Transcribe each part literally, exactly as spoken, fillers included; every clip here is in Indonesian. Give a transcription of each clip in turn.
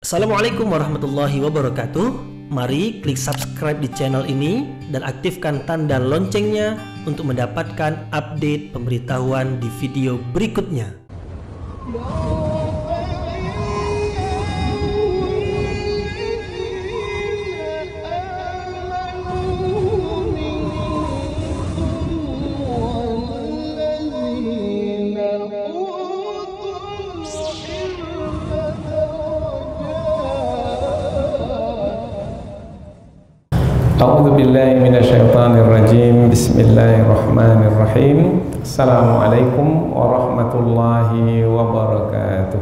Assalamualaikum warahmatullahi wabarakatuh. Mari klik subscribe di channel ini dan aktifkan tanda loncengnya untuk mendapatkan update pemberitahuan di video berikutnya. A'udzu billahi minasyaitonir rajim. Bismillahirrahmanirrahim. Assalamualaikum warahmatullahi wabarakatuh.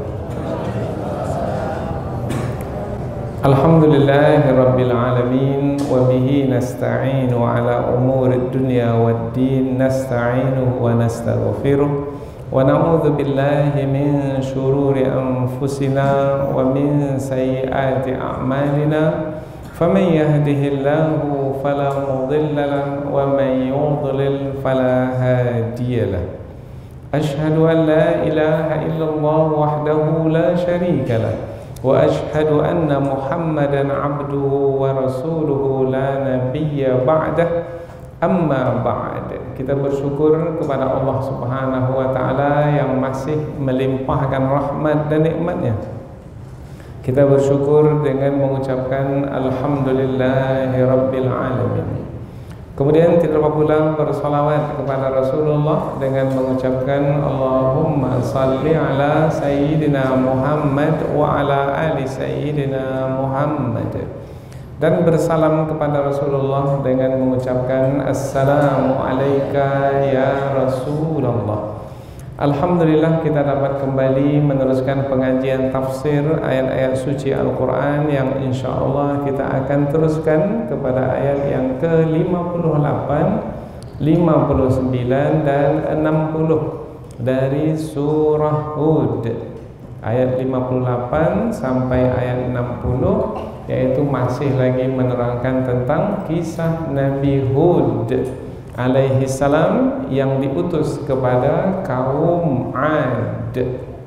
Alhamdulillahi rabbil alamin wa bihi nasta'inu ala umurid dunya waddin. Nasta'inuhu wa nastaghfiruh wa na'udzu billahi min shururi anfusina wa min sayyiati a'malina. فمن يهده الله فلا مضل له ومن يضلل فلا هادي له أشهد أن لا إله إلا الله وحده لا شريك له وأشهد أن محمدا عبده ورسوله لا نبي بعده أما بعد. Kita bersyukur kepada Allah Subhanahu wa taala yang masih melimpahkan rahmat dan nikmatnya. Kita bersyukur dengan mengucapkan Alhamdulillahi Rabbil Alamin. Kemudian tidak lupa pula bersalawat kepada Rasulullah dengan mengucapkan Allahumma salli ala Sayyidina Muhammad wa ala ali Sayyidina Muhammad. Dan bersalam kepada Rasulullah dengan mengucapkan Assalamu alayka ya Rasulullah. Alhamdulillah kita dapat kembali meneruskan pengajian tafsir ayat-ayat suci Al-Quran yang insya Allah kita akan teruskan kepada ayat yang ke lima puluh delapan, lima puluh sembilan dan enam puluh dari surah Hud. Ayat lima puluh delapan sampai ayat enam puluh yaitu masih lagi menerangkan tentang kisah Nabi Hud alaihi salam yang diutus kepada kaum Ad.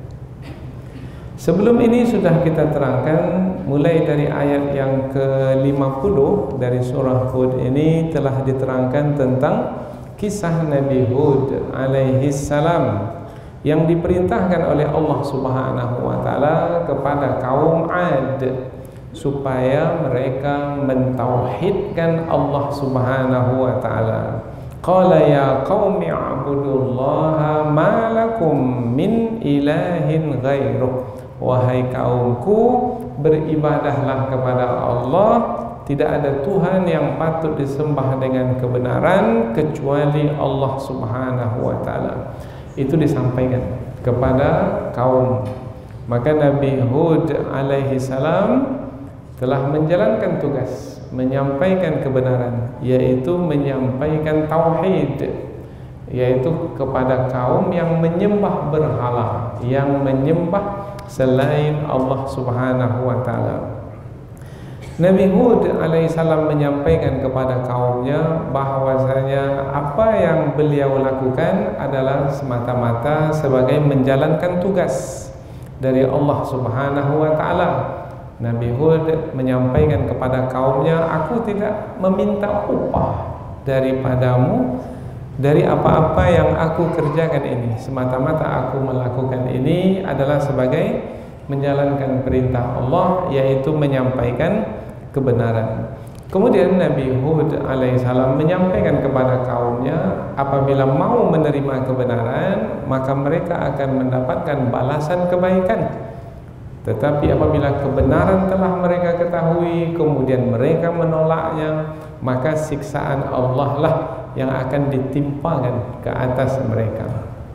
Sebelum ini sudah kita terangkan mulai dari ayat yang ke lima puluh dari surah Hud ini telah diterangkan tentang kisah Nabi Hud alaihi salam yang diperintahkan oleh Allah Subhanahu wa taala kepada kaum Ad supaya mereka mentauhidkan Allah Subhanahu wa taala. Qala ya qaumi a'budullaha ma lakum min ilahin ghairuh. Wahai kaumku, beribadahlah kepada Allah, tidak ada Tuhan yang patut disembah dengan kebenaran kecuali Allah Subhanahu wa taala. Itu disampaikan kepada kaum. Maka Nabi Hud alaihi salam telah menjalankan tugas menyampaikan kebenaran, yaitu menyampaikan tauhid, yaitu kepada kaum yang menyembah berhala, yang menyembah selain Allah Subhanahu wa taala. Nabi Hud alaihissalam menyampaikan kepada kaumnya bahwasanya apa yang beliau lakukan adalah semata-mata sebagai menjalankan tugas dari Allah Subhanahu wa taala. Nabi Hud menyampaikan kepada kaumnya, aku tidak meminta upah daripadamu dari apa-apa yang aku kerjakan ini. Semata-mata aku melakukan ini adalah sebagai menjalankan perintah Allah, yaitu menyampaikan kebenaran. Kemudian Nabi Hud alaihissalam menyampaikan kepada kaumnya, apabila mau menerima kebenaran maka mereka akan mendapatkan balasan kebaikan. Tetapi apabila kebenaran telah mereka ketahui kemudian mereka menolaknya, maka siksaan Allah lah yang akan ditimpakan ke atas mereka.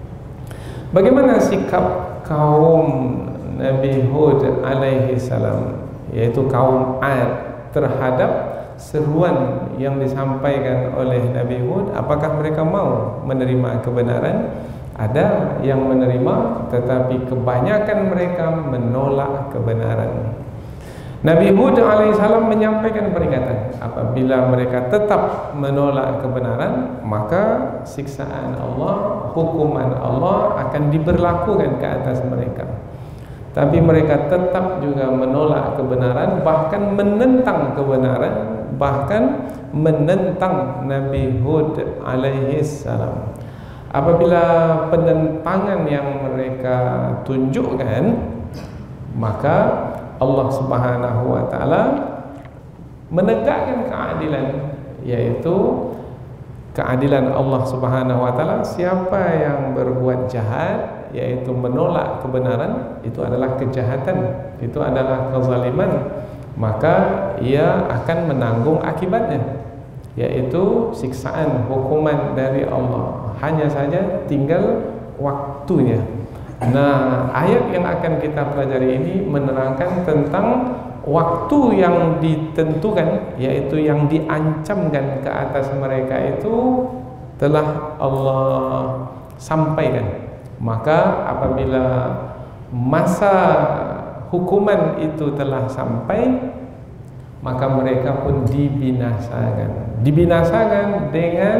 Bagaimana sikap kaum Nabi Hud alaihi salam, yaitu kaum Ad, terhadap seruan yang disampaikan oleh Nabi Hud? Apakah mereka mau menerima kebenaran? Ada yang menerima, tetapi kebanyakan mereka menolak kebenaran. Nabi Hud alaihissalam menyampaikan peringatan, apabila mereka tetap menolak kebenaran, maka siksaan Allah, hukuman Allah akan diberlakukan ke atas mereka. tapi mereka tetap juga menolak kebenaran, bahkan menentang kebenaran, bahkan menentang Nabi Hud alaihi salam. Apabila penentangan yang mereka tunjukkan, maka Allah Subhanahu wa taala menegakkan keadilan, yaitu keadilan Allah Subhanahu wa taala. Siapa yang berbuat jahat, yaitu menolak kebenaran, itu adalah kejahatan, itu adalah kezaliman, maka ia akan menanggung akibatnya, yaitu siksaan, hukuman dari Allah. Hanya saja tinggal waktunya. Nah, ayat yang akan kita pelajari ini menerangkan tentang waktu yang ditentukan, yaitu yang diancamkan ke atas mereka itu telah Allah sampaikan. Maka apabila masa hukuman itu telah sampai, maka mereka pun dibinasakan. Dibinasakan dengan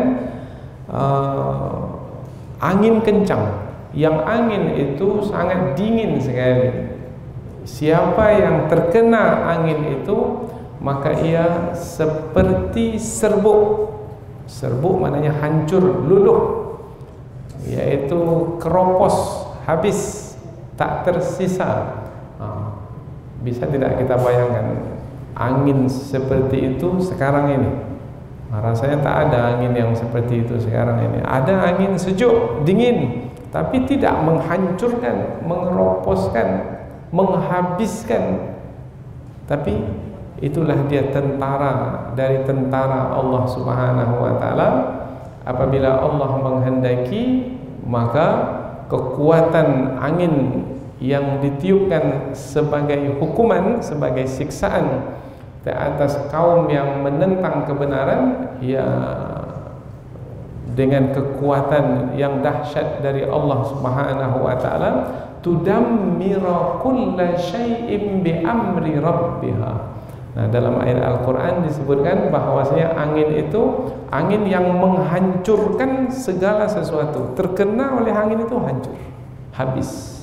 uh, angin kencang. Yang angin itu sangat dingin sekali. Siapa yang terkena angin itu, maka ia seperti serbuk. Serbuk maknanya hancur, luluh, yaitu keropos, habis, tak tersisa. Nah, bisa tidak kita bayangkan angin seperti itu sekarang ini? Nah, rasanya tak ada angin yang seperti itu sekarang ini. Ada angin sejuk, dingin, tapi tidak menghancurkan, mengeroposkan, menghabiskan. Tapi itulah dia tentara dari tentara Allah Subhanahu wa taala. Apabila Allah menghendaki, maka kekuatan angin yang ditiupkan sebagai hukuman, sebagai siksaan ke atas kaum yang menentang kebenaran, ya dengan kekuatan yang dahsyat dari Allah Subhanahu wa taala, tudammiru kulla syai'in bi amri rabbiha. Nah, dalam ayat Al-Qur'an disebutkan bahwasanya angin itu angin yang menghancurkan segala sesuatu. Terkena oleh angin itu hancur, habis.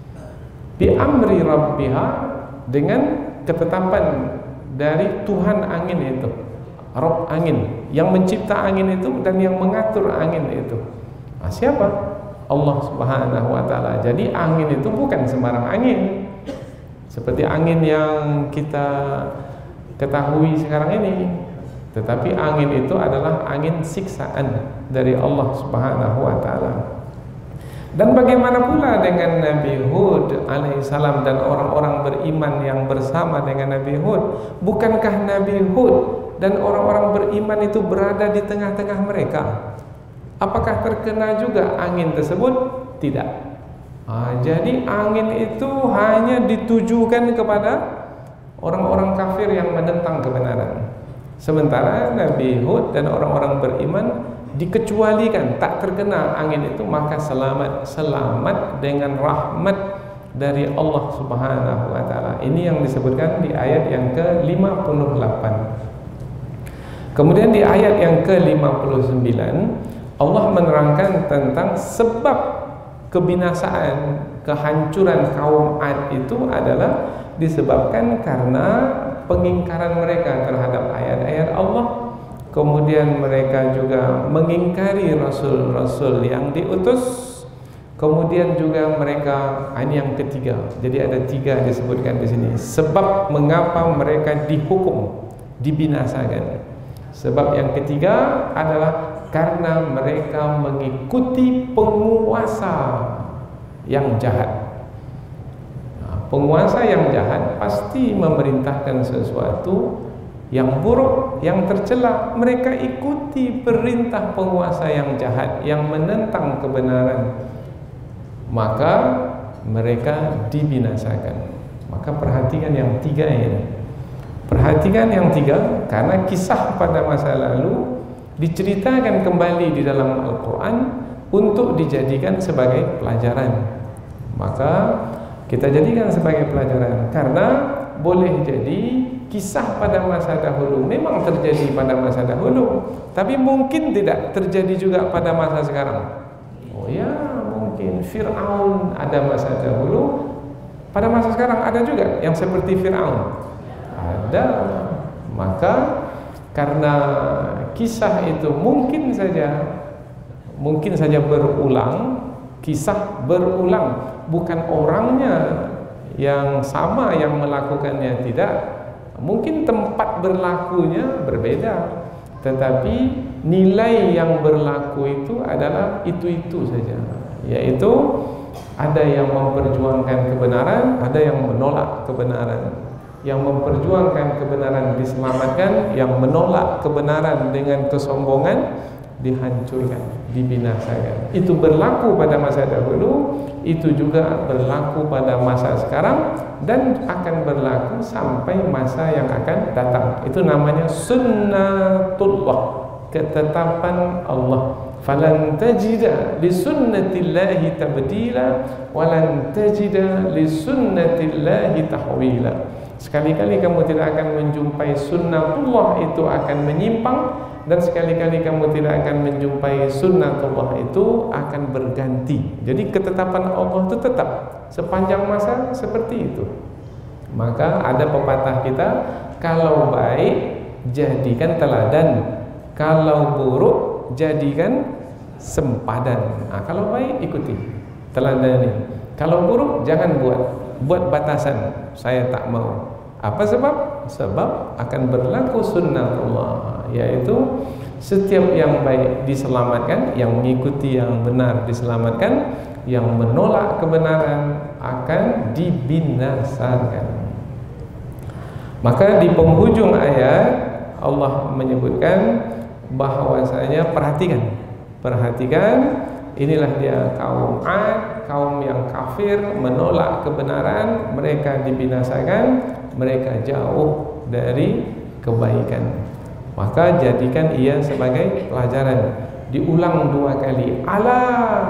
Bi amri rabbiha, dengan ketetapan dari Tuhan angin itu. Rob angin, yang mencipta angin itu dan yang mengatur angin itu. Nah, siapa? Allah Subhanahu wa taala. Jadi angin itu bukan sembarang angin seperti angin yang kita ketahui sekarang ini, tetapi angin itu adalah angin siksaan dari Allah Subhanahu wa taala. Dan bagaimana pula dengan Nabi Hud alaihissalam dan orang-orang beriman yang bersama dengan Nabi Hud? Bukankah Nabi Hud dan orang-orang beriman itu berada di tengah-tengah mereka? Apakah terkena juga angin tersebut? Tidak. Nah, jadi angin itu hanya ditujukan kepada orang-orang kafir yang menentang kebenaran. Sementara Nabi Hud dan orang-orang beriman dikecualikan, tak terkena angin itu, maka selamat, selamat dengan rahmat dari Allah Subhanahu wa taala. Ini yang disebutkan di ayat yang ke lima puluh delapan. Kemudian di ayat yang ke lima puluh sembilan, Allah menerangkan tentang sebab kebinasaan, kehancuran kaum Ad itu adalah disebabkan karena pengingkaran mereka terhadap ayat-ayat Allah. Kemudian mereka juga mengingkari rasul-rasul yang diutus. Kemudian juga mereka, ini yang ketiga. Jadi ada tiga disebutkan di sini. Sebab mengapa mereka dihukum, dibinasakan. Sebab yang ketiga adalah karena mereka mengikuti penguasa yang jahat. Nah, penguasa yang jahat pasti memerintahkan sesuatu yang buruk, yang tercela. Mereka ikuti perintah penguasa yang jahat, yang menentang kebenaran, maka mereka dibinasakan. Maka perhatikan yang tiga ini. Perhatikan yang tiga, karena kisah pada masa lalu diceritakan kembali di dalam Al-Quran untuk dijadikan sebagai pelajaran. Maka kita jadikan sebagai pelajaran, karena boleh jadi kisah pada masa dahulu memang terjadi pada masa dahulu, tapi mungkin tidak terjadi juga pada masa sekarang. Oh ya, mungkin Fir'aun ada masa dahulu, Pada masa sekarang ada juga yang seperti Fir'aun. Ada. Maka karena kisah itu mungkin saja mungkin saja berulang, kisah berulang, bukan orangnya yang sama yang melakukannya, tidak. Mungkin tempat berlakunya berbeda, tetapi nilai yang berlaku itu adalah itu-itu saja, yaitu ada yang memperjuangkan kebenaran, ada yang menolak kebenaran. Yang memperjuangkan kebenaran diselamatkan, yang menolak kebenaran dengan kesombongan dihancurkan, dibinasakan. Itu berlaku pada masa dahulu, itu juga berlaku pada masa sekarang, dan akan berlaku sampai masa yang akan datang. Itu namanya sunnatullah, ketetapan Allah. Falan tajida li sunnatillahi tabdila walan tajida li sunnatillahi tahwila. Sekali-kali kamu tidak akan menjumpai sunnatullah itu akan menyimpang, dan sekali-kali kamu tidak akan menjumpai sunnatullah itu akan berganti. Jadi ketetapan Allah itu tetap sepanjang masa seperti itu. Maka ada pepatah kita, kalau baik jadikan teladan, kalau buruk jadikan sempadan. Nah, kalau baik ikuti, teladani. Kalau buruk jangan buat, buat batasan. Saya tak mau. Apa sebab? Sebab akan berlaku sunnatullah, yaitu setiap yang baik diselamatkan, yang mengikuti yang benar diselamatkan, yang menolak kebenaran akan dibinasakan. Maka di penghujung ayat Allah menyebutkan bahwasanya perhatikan, perhatikan, inilah dia kaum Ad, kaum yang kafir, menolak kebenaran, mereka dibinasakan, mereka jauh dari kebaikan. Maka jadikan ia sebagai pelajaran. Diulang dua kali. Ala,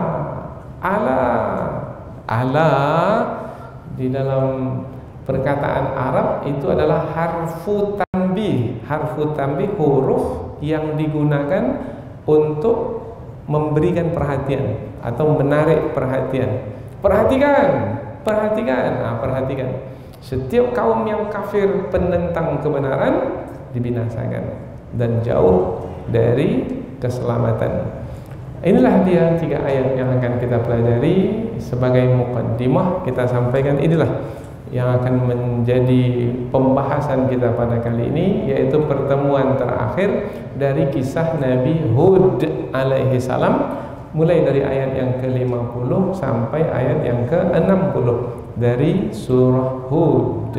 ala, ala. Di dalam perkataan Arab itu adalah harfu tanbih. Harfu tanbih, huruf yang digunakan untuk memberikan perhatian atau menarik perhatian. Perhatikan, perhatikan, nah, perhatikan. Setiap kaum yang kafir penentang kebenaran dibinasakan dan jauh dari keselamatan. Inilah dia tiga ayat yang akan kita pelajari sebagai muqaddimah. Kita sampaikan inilah yang akan menjadi pembahasan kita pada kali ini, yaitu pertemuan terakhir dari kisah Nabi Hud alaihi salam, mulai dari ayat yang ke lima puluh sampai ayat yang ke enam puluh dari surah Hud.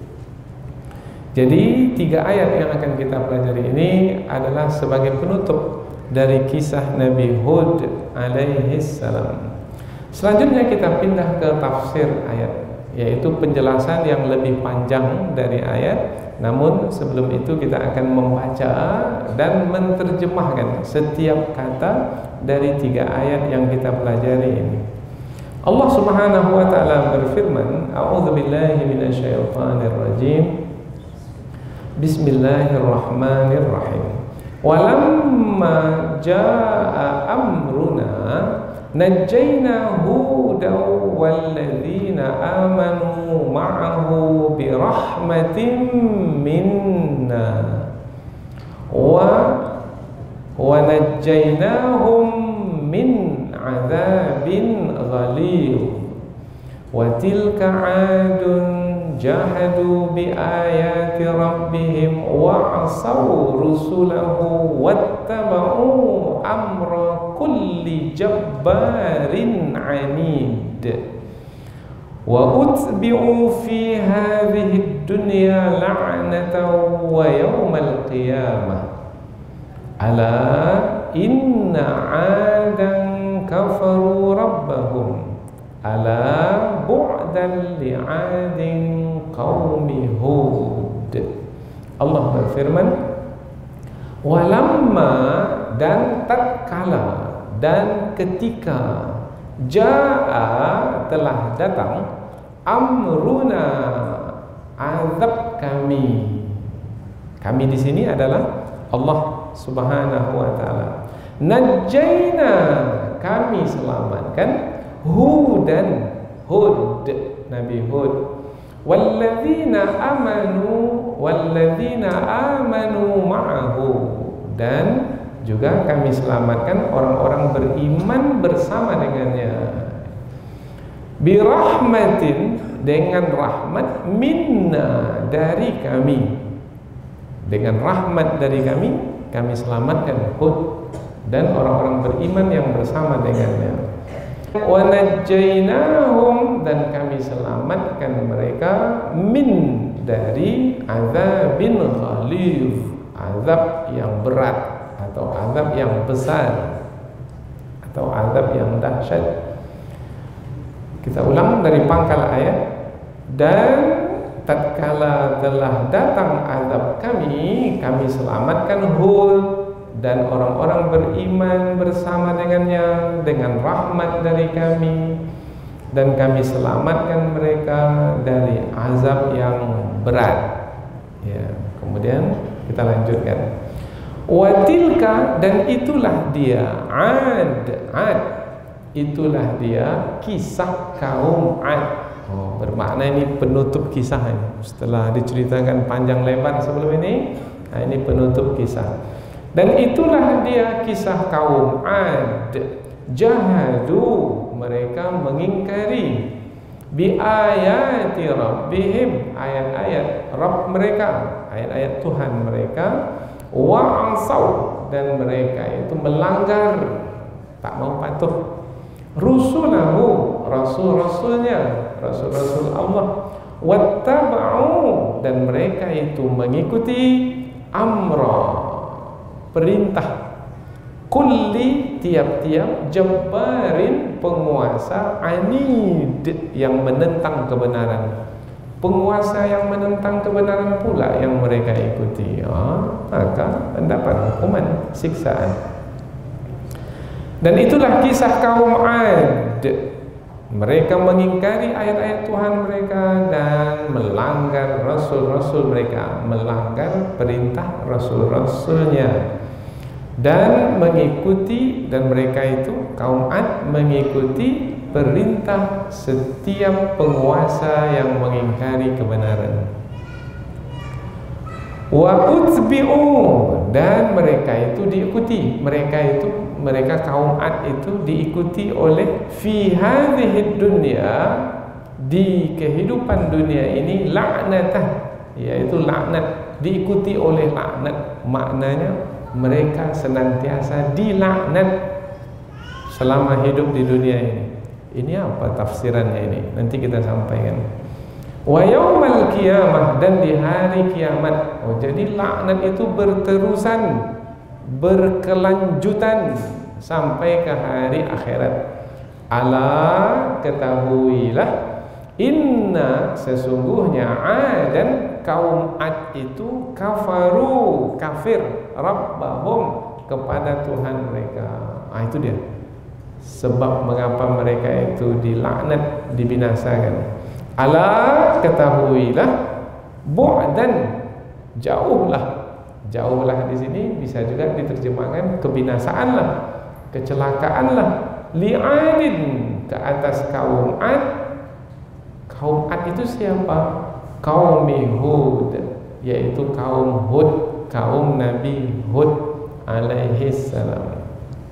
Jadi tiga ayat yang akan kita pelajari ini adalah sebagai penutup dari kisah Nabi Hud alaihi salam. Selanjutnya kita pindah ke tafsir ayat, yaitu penjelasan yang lebih panjang dari ayat. Namun sebelum itu kita akan membaca dan menerjemahkan setiap kata dari tiga ayat yang kita pelajari ini. Allah Subhanahu wa taala berfirman, A'udzubillahi minasyaitonir rajim. Bismillahirrahmanirrahim. Walamma jaa amruna najjayna hudan walladzina amanu ma'ahu birahmatin minna wa wa najjaynahum min adzabin ghalidh wa tilka 'adun jahadu bi ayati rabbihim wa asaw rusulahu wattaba'u amra kulli jabbarin 'anid wa utbi'u fi hadhihi dunya la'natan wa yawmal qiyamah ala inna 'adan kafaru rabbahum ala bu'dan li'adin qaumi Hud. Allah berfirman, walamma, dan tatkala, dan ketika, jaa, telah datang, amruna, azab kami. Kami di sini adalah Allah Subhanahu wa taala. Najjayna, kami selamatkan, Hudan, Hud. Nabi Hud. Walladzina amanu walladzina amanu ma'ahu, dan juga kami selamatkan orang-orang beriman bersama dengannya. Birahmatin, dengan rahmat, minna, dari kami. Dengan rahmat dari kami, kami selamatkan Hud dan orang-orang beriman yang bersama dengannya. Wa najjaynahum, dan kami selamatkan mereka, min, dari azabin ghalidh, azab yang berat atau azab yang besar atau azab yang dahsyat. Kita ulang dari pangkal ayat. Dan tatkala telah datang azab kami, kami selamatkan Hud dan orang-orang beriman bersama dengannya dengan rahmat dari kami, dan kami selamatkan mereka dari azab yang berat. Ya, kemudian kita lanjutkan. Watilka, dan itulah dia, Ad, Ad, itulah dia kisah kaum Ad. Oh, bermakna ini penutup kisah ini. Setelah diceritakan panjang lebar sebelum ini, nah ini penutup kisah. Dan itulah dia kisah kaum Ad. Jahadu, mereka mengingkari, bi ayati rabbihim, ayat-ayat Rabb mereka, ayat-ayat Tuhan mereka, wa asaw, dan mereka itu melanggar, tak mau patuh, rusulahu, rasul-rasulnya, rasul-rasul Allah, wattaba'u, dan mereka itu mengikuti amra, perintah, kulli, tiap-tiap, jabbarin, penguasa, anid, yang menentang kebenaran, penguasa yang menentang kebenaran pula yang mereka ikuti. Oh, maka mendapat hukuman, siksaan. Dan itulah kisah kaum Ad. Mereka mengingkari ayat-ayat Tuhan mereka dan melanggar rasul-rasul mereka, melanggar perintah rasul-rasulnya, dan mengikuti, dan mereka itu kaum Ad mengikuti perintah setiap penguasa yang mengingkari kebenaran. Wa utbi'u, dan mereka itu diikuti, mereka itu mereka kaum Ad itu diikuti oleh fi hadhihi dunya, di kehidupan dunia ini, laknatah, yaitu laknat, diikuti oleh laknat. Maknanya mereka senantiasa dilaknat selama hidup di dunia ini. Ini apa tafsirannya ini? Nanti kita sampaikan. Wa yaumal qiyamah, dan di hari kiamat. Oh, jadi laknat itu berterusan, berkelanjutan sampai ke hari akhirat. Ala, ketahuilah, inna, sesungguhnya Adan, kaum Ad itu, kafaru, kafir, rabbahum, kepada Tuhan mereka. Ah, itu dia sebab mengapa mereka itu dilaknat, dibinasakan. Ala, ketahuilah, bu'dan, jauhlah. Jauhlah di sini bisa juga diterjemahkan kebinasaanlah, kecelakaanlah. Li'adin, ke atas kaum Ad. Kaum Ad itu siapa? Kaum Hud, yaitu kaum Hud, kaum Nabi Hud alaihi salam.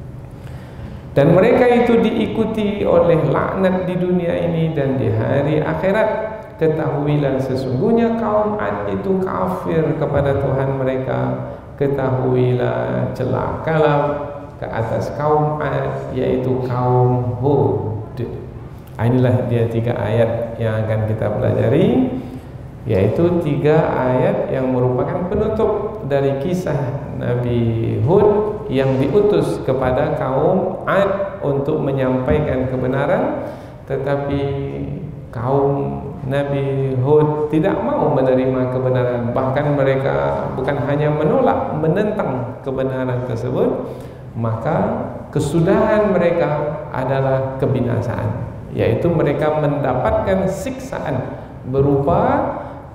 Dan mereka itu diikuti oleh laknat di dunia ini dan di hari akhirat. Ketahuilah sesungguhnya kaum Ad itu kafir kepada Tuhan mereka. Ketahuilah, celakalah ke atas kaum Ad, yaitu kaum Hud. Inilah dia tiga ayat yang akan kita pelajari, yaitu tiga ayat yang merupakan penutup dari kisah Nabi Hud yang diutus kepada kaum Ad untuk menyampaikan kebenaran, tetapi kaum Nabi Hud tidak mau menerima kebenaran. Bahkan mereka bukan hanya menolak, menentang kebenaran tersebut. Maka kesudahan mereka adalah kebinasaan, yaitu mereka mendapatkan siksaan berupa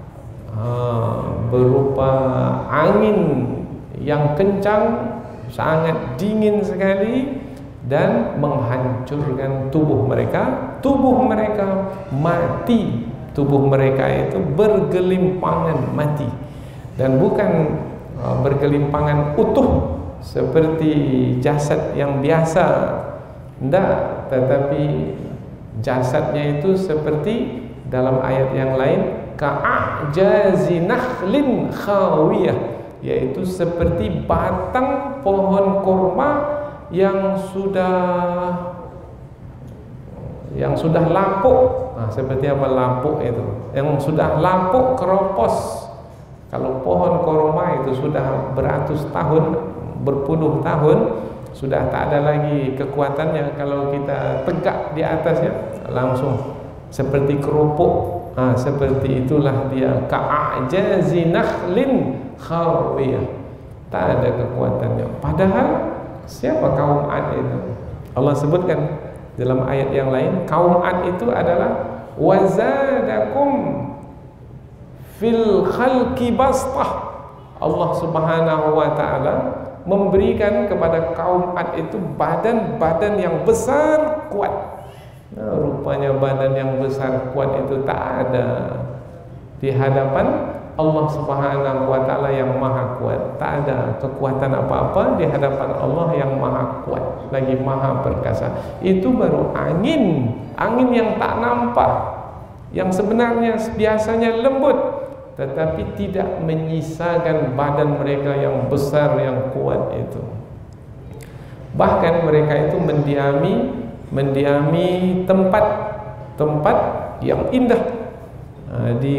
uh, berupa angin yang kencang, sangat dingin sekali, dan menghancurkan tubuh mereka. Tubuh mereka mati, tubuh mereka itu bergelimpangan mati, dan bukan uh, bergelimpangan utuh seperti jasad yang biasa, tidak, tetapi jasadnya itu seperti dalam ayat yang lain ka'ajazi nakhlin khawiyah, yaitu seperti batang pohon kurma yang sudah yang sudah lapuk. Nah, seperti apa lapuk itu? Yang sudah lapuk keropos. Kalau pohon kurma itu sudah beratus tahun, berpuluh tahun, sudah tak ada lagi kekuatannya. Kalau kita tegak di atasnya, langsung seperti kerupuk. Nah, seperti itulah dia, ka'ajazi nakhlin khawiyah, tak ada kekuatannya. Padahal siapa kaum Ad itu? Allah sebutkan dalam ayat yang lain, kaum Ad itu adalah wazadakum fil khalqi bastah. Allah Subhanahu wa ta'ala memberikan kepada kaum Ad itu badan-badan yang besar, kuat. Nah, rupanya badan yang besar kuat itu tak ada di hadapan Allah Subhanahu wa ta'ala yang maha kuat. Tak ada kekuatan apa-apa di hadapan Allah yang maha kuat, lagi maha perkasa. Itu baru angin, angin yang tak nampak, yang sebenarnya biasanya lembut, tetapi tidak menyisakan badan mereka yang besar, yang kuat itu. Bahkan mereka itu mendiami mendiami tempat-tempat yang indah di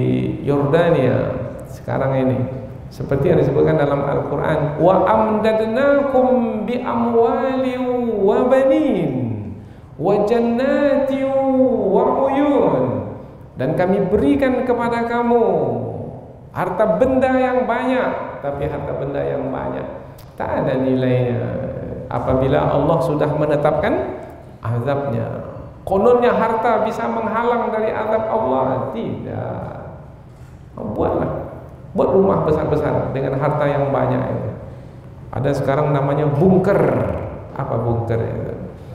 Yordania sekarang ini, seperti yang disebutkan dalam Al-Quran, wa amdadnakum bi amwali wa banin wa jannati wa uyun, dan kami berikan kepada kamu harta benda yang banyak. Tapi harta benda yang banyak tak ada nilainya apabila Allah sudah menetapkan azabnya. Kononnya harta bisa menghalang dari azab Allah? Tidak. Buatlah, buat rumah besar-besar dengan harta yang banyak itu. Ada sekarang namanya bunker. Apa bunker itu?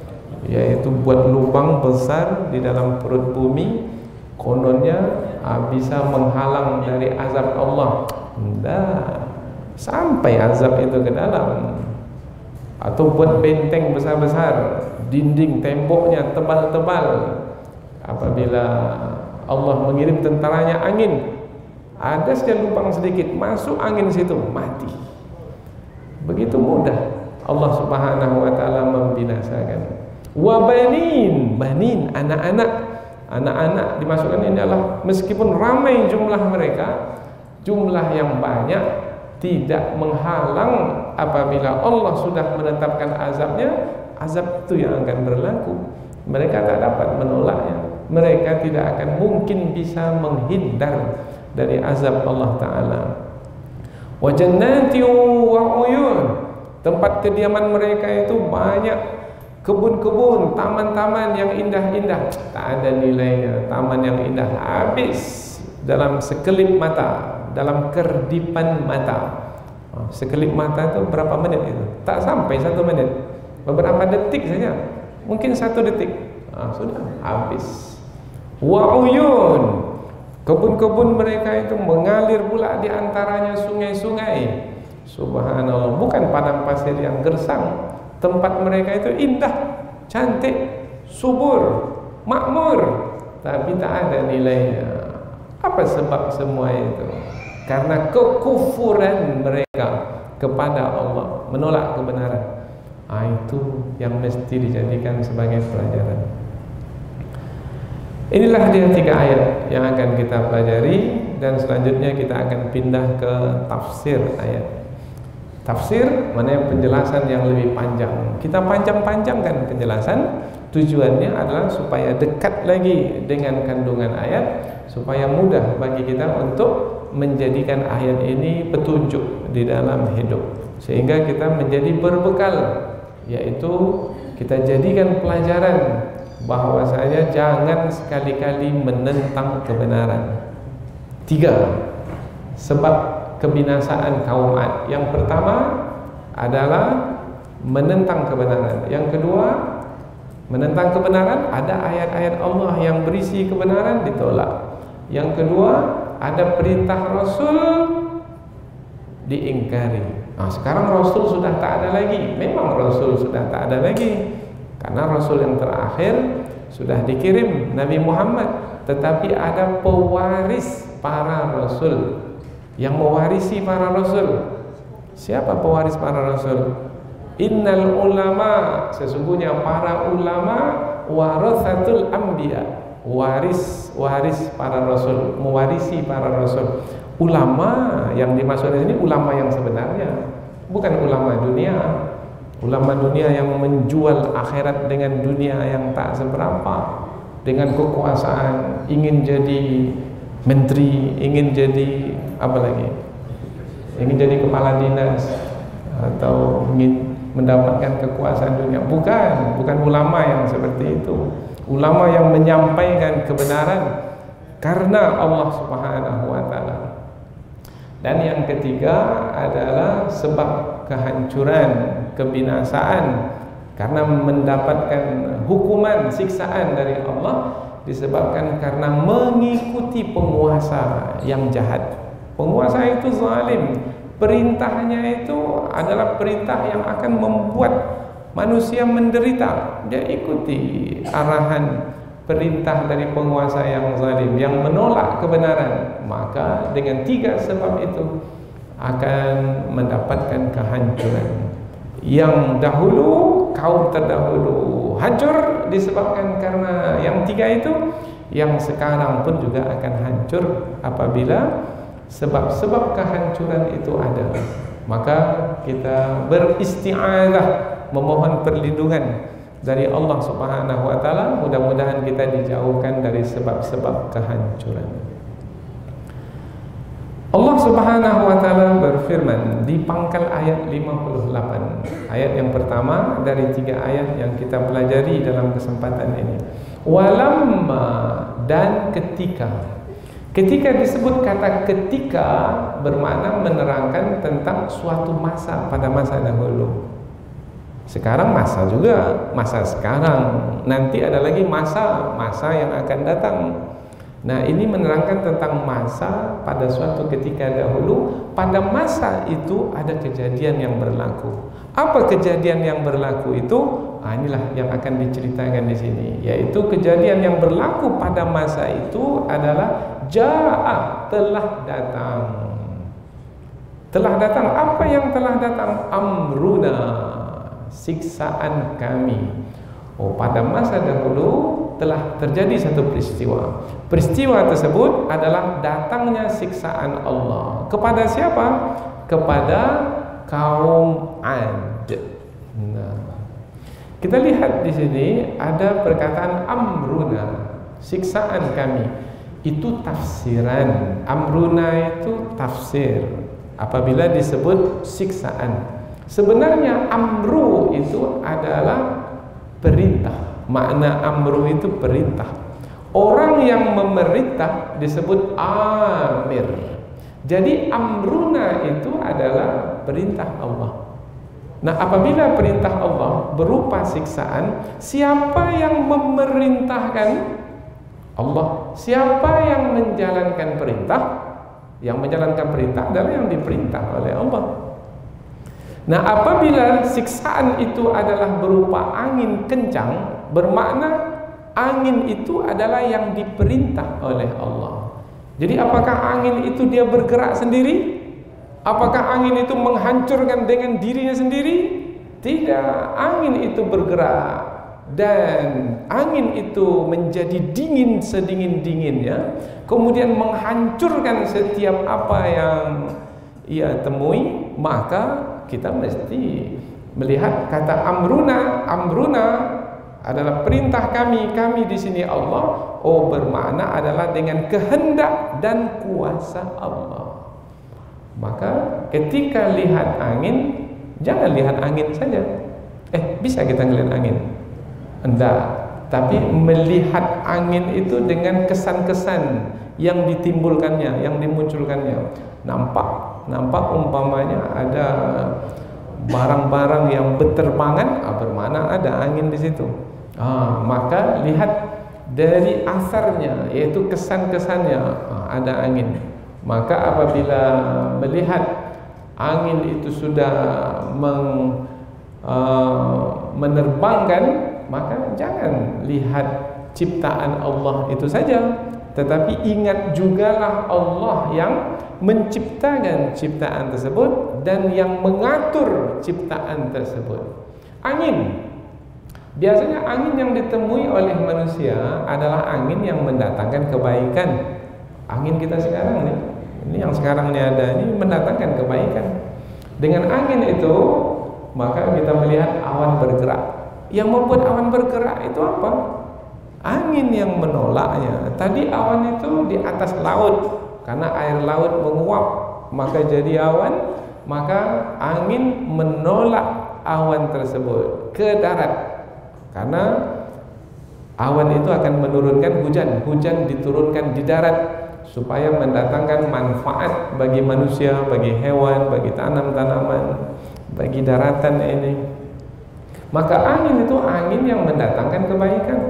Yaitu buat lubang besar di dalam perut bumi, kononnya ah, bisa menghalang dari azab Allah. Tidak, sampai azab itu ke dalam. Atau buat benteng besar-besar, dinding temboknya tebal-tebal. Apabila Allah mengirim tentaranya angin, ada saja lubang sedikit, masuk angin situ, mati. Begitu mudah Allah Subhanahu wa ta'ala membinasakan. Wa banin, banin, anak-anak. Anak-anak dimasukkan ini adalah meskipun ramai jumlah mereka, jumlah yang banyak tidak menghalang apabila Allah sudah menetapkan azabnya. Azab itu yang akan berlaku. Mereka tak dapat menolaknya. Mereka tidak akan mungkin bisa menghindar dari azab Allah Ta'ala. Wa jannati wa uyun, tempat kediaman mereka itu banyak kebun-kebun, taman-taman yang indah-indah. Tak ada nilainya. Taman yang indah habis dalam sekelip mata, dalam kerdipan mata. Sekelip mata itu berapa menit itu? Tak sampai satu menit, beberapa detik saja, mungkin satu detik, ah, sudah habis. Wa uyun, kebun-kebun mereka itu mengalir pula di antaranya sungai-sungai. Subhanallah, bukan padang pasir yang gersang. Tempat mereka itu indah, cantik, subur, makmur, tapi tak ada nilainya. Apa sebab semua itu? Karena kekufuran mereka kepada Allah, menolak kebenaran. Ah, itu yang mesti dijadikan sebagai pelajaran. Inilah dia tiga ayat yang akan kita pelajari, dan selanjutnya kita akan pindah ke tafsir ayat. Tafsir mana penjelasan yang lebih panjang. Kita panjang-panjangkan penjelasan, tujuannya adalah supaya dekat lagi dengan kandungan ayat, supaya mudah bagi kita untuk menjadikan ayat ini petunjuk di dalam hidup, sehingga kita menjadi berbekal, yaitu kita jadikan pelajaran bahwasanya jangan sekali-kali menentang kebenaran. Tiga sebab kebinasaan kaum Ad. Yang pertama adalah menentang kebenaran. Yang kedua, menentang kebenaran, ada ayat-ayat Allah yang berisi kebenaran ditolak. Yang kedua, ada perintah Rasul diingkari. Nah, sekarang Rasul sudah tak ada lagi. Memang Rasul sudah tak ada lagi, karena Rasul yang terakhir sudah dikirim Nabi Muhammad. Tetapi ada pewaris para Rasul yang mewarisi para Rasul. Siapa pewaris para Rasul? Innal ulama, sesungguhnya para ulama warathatul anbiya, waris waris para Rasul, mewarisi para Rasul. Ulama yang dimaksud ini ulama yang sebenarnya, bukan ulama dunia. Ulama dunia yang menjual akhirat dengan dunia yang tak seberapa, dengan kekuasaan, ingin jadi menteri, ingin jadi apa lagi, ingin jadi kepala dinas, atau ingin mendapatkan kekuasaan dunia. Bukan, bukan ulama yang seperti itu. Ulama yang menyampaikan kebenaran karena Allah Subhanahu wa taala. Dan yang ketiga adalah sebab kehancuran, kebinasaan, karena mendapatkan hukuman, siksaan dari Allah disebabkan karena mengikuti penguasa yang jahat. Penguasa itu zalim, perintahnya itu adalah perintah yang akan membuat manusia menderita. Dia ikuti arahan perintah dari penguasa yang zalim, yang menolak kebenaran. Maka dengan tiga sebab itu akan mendapatkan kehancuran. Yang dahulu, kaum terdahulu hancur disebabkan karena yang tiga itu. Yang sekarang pun juga akan hancur apabila sebab-sebab kehancuran itu ada. Maka kita beristi'adzah, memohon perlindungan dari Allah Subhanahu wa taala. Mudah-mudahan kita dijauhkan dari sebab-sebab kehancuran. Allah Subhanahu wa taala berfirman di pangkal ayat lima puluh delapan. Ayat yang pertama dari tiga ayat yang kita pelajari dalam kesempatan ini. Walamma, dan ketika. Ketika disebut kata ketika bermakna menerangkan tentang suatu masa pada masa dahulu. Sekarang masa juga, masa sekarang. Nanti ada lagi masa, masa yang akan datang. Nah, ini menerangkan tentang masa pada suatu ketika dahulu. Pada masa itu ada kejadian yang berlaku. Apa kejadian yang berlaku itu? Nah, inilah yang akan diceritakan di sini. Yaitu kejadian yang berlaku pada masa itu adalah Ja'a, telah datang. Telah datang, apa yang telah datang? Amruna, siksaan kami. Oh, pada masa dahulu telah terjadi satu peristiwa. Peristiwa tersebut adalah datangnya siksaan Allah. Kepada siapa? Kepada kaum Ad. Nah, kita lihat di sini ada perkataan amruna, siksaan kami. Itu tafsiran. Amruna itu tafsir apabila disebut siksaan. Sebenarnya amru itu adalah perintah. Makna amru itu perintah. Orang yang memerintah disebut amir. Jadi amruna itu adalah perintah Allah. Nah, apabila perintah Allah berupa siksaan, siapa yang memerintahkan? Allah. Siapa yang menjalankan perintah? Yang menjalankan perintah adalah yang diperintah oleh Allah. Nah, apabila siksaan itu adalah berupa angin kencang, bermakna angin itu adalah yang diperintah oleh Allah. Jadi apakah angin itu dia bergerak sendiri? Apakah angin itu menghancurkan dengan dirinya sendiri? Tidak, angin itu bergerak. Dan angin itu menjadi dingin sedingin-dinginnya, kemudian menghancurkan setiap apa yang ia temui. Maka kita mesti melihat kata amruna. Amruna adalah perintah kami. Kami di sini Allah. Oh, bermakna adalah dengan kehendak dan kuasa Allah. Maka ketika lihat angin, jangan lihat angin saja. Eh, bisa kita melihat angin? Enggak, tapi melihat angin itu dengan kesan-kesan yang ditimbulkannya, yang dimunculkannya. Nampak, nampak umpamanya ada barang-barang yang berterbangan, ah, bermana ada angin di situ. Ah, maka lihat dari asarnya, yaitu kesan-kesannya, ah, ada angin. Maka apabila melihat angin itu sudah meng, uh, menerbangkan, maka jangan lihat ciptaan Allah itu saja, tetapi ingat jugalah Allah yang menciptakan ciptaan tersebut dan yang mengatur ciptaan tersebut. Angin, biasanya angin yang ditemui oleh manusia adalah angin yang mendatangkan kebaikan. Angin kita sekarang nih, ini yang sekarang ini ada, ini mendatangkan kebaikan. Dengan angin itu, maka kita melihat awan bergerak. Yang membuat awan bergerak itu apa? Angin yang menolaknya. Tadi awan itu di atas laut, karena air laut menguap, maka jadi awan. Maka angin menolak awan tersebut ke darat, karena awan itu akan menurunkan hujan. Hujan diturunkan di darat supaya mendatangkan manfaat bagi manusia, bagi hewan, bagi tanam-tanaman, bagi daratan ini. Maka angin itu angin yang mendatangkan kebaikan.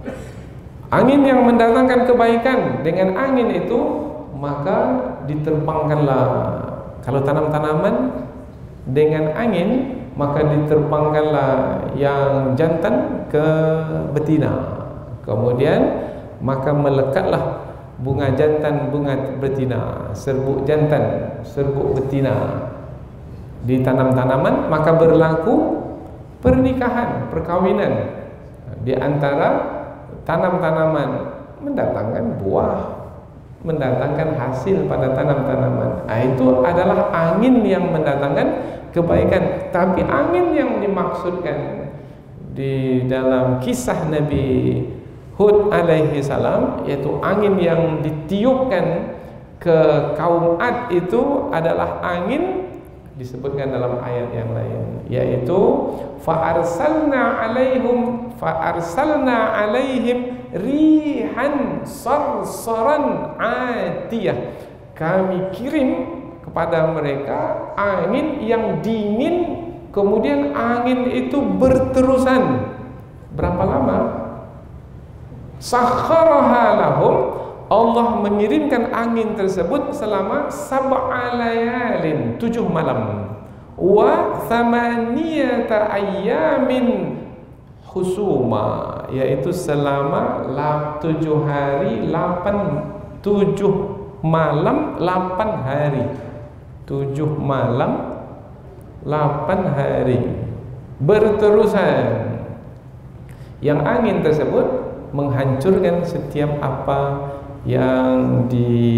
Angin yang mendatangkan kebaikan, dengan angin itu maka diterbangkanlah. Kalau tanam-tanaman dengan angin, maka diterbangkanlah yang jantan ke betina. Kemudian maka melekatlah bunga jantan, bunga betina, serbuk jantan, serbuk betina di tanam-tanaman, maka berlaku pernikahan, perkawinan di antara tanam-tanaman, mendatangkan buah, mendatangkan hasil pada tanam-tanaman. Nah, itu adalah angin yang mendatangkan kebaikan. Tapi angin yang dimaksudkan di dalam kisah Nabi Hud alaihi salam, yaitu angin yang ditiupkan ke kaum Ad, itu adalah angin disebutkan dalam ayat yang lain, yaitu fa'arsalna alaihim fa'arsalna alaihim rihan sarsaran atiyah. Kami kirim kepada mereka angin yang dingin, kemudian angin itu berterusan. Berapa lama? Sakharaha lahum, Allah mengirimkan angin tersebut selama sab'a layalin, tujuh malam, wa thamaniyata ayyamin husuma, yaitu selama tujuh hari, lapan, tujuh malam, lapan hari, tujuh malam, lapan hari berterusan. Yang angin tersebut menghancurkan setiap apa yang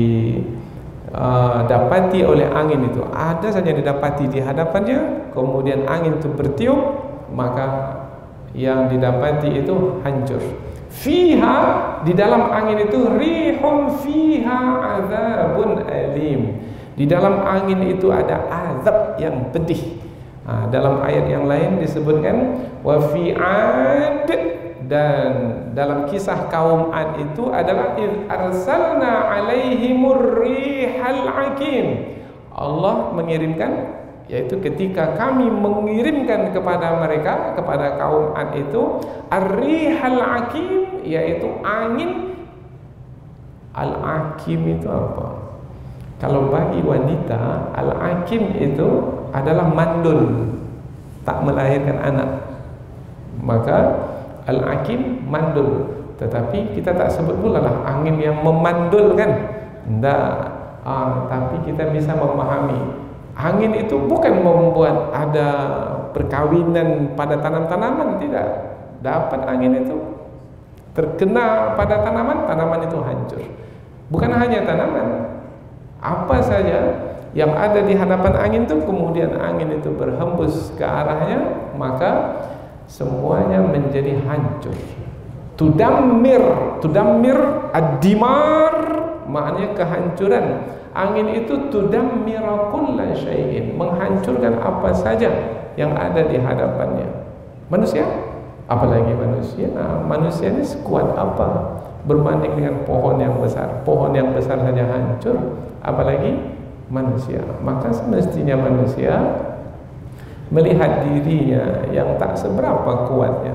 didapati uh, oleh angin itu. Ada saja didapati di hadapannya, kemudian angin itu bertiup, maka yang didapati itu hancur. Fiha, di dalam angin itu, rihum fiha azabun alim, di dalam angin itu ada azab yang pedih. Nah, dalam ayat yang lain disebutkan wa fi'ad, dan dalam kisah kaum Ad itu adalah id arsalna alaihimur rihal aqim, Allah mengirimkan, yaitu ketika kami mengirimkan kepada mereka, kepada kaum Ad itu ar-rihal aqim, yaitu angin. Al-aqim itu apa? Kalau bagi wanita, al-aqim itu adalah mandul, tak melahirkan anak. Maka al-aqim mandul, tetapi kita tak sebut pula lah angin yang memandulkan. Tidak, ah, tapi kita bisa memahami angin itu bukan membuat ada perkawinan pada tanam-tanaman, tidak. Dapat angin itu terkena pada tanaman, tanaman itu hancur. Bukan hanya tanaman, apa saja yang ada di hadapan angin itu, kemudian angin itu berhembus ke arahnya, maka semuanya menjadi hancur. Tudammir, tudammir ad-dimar, maknanya kehancuran. Angin itu tudammira kulla syai'in, menghancurkan apa saja yang ada di hadapannya. Manusia, apalagi manusia, nah, manusia ini sekuat apa berbanding dengan pohon yang besar? Pohon yang besar saja hancur, apalagi manusia. Maka semestinya manusia melihat dirinya yang tak seberapa kuatnya,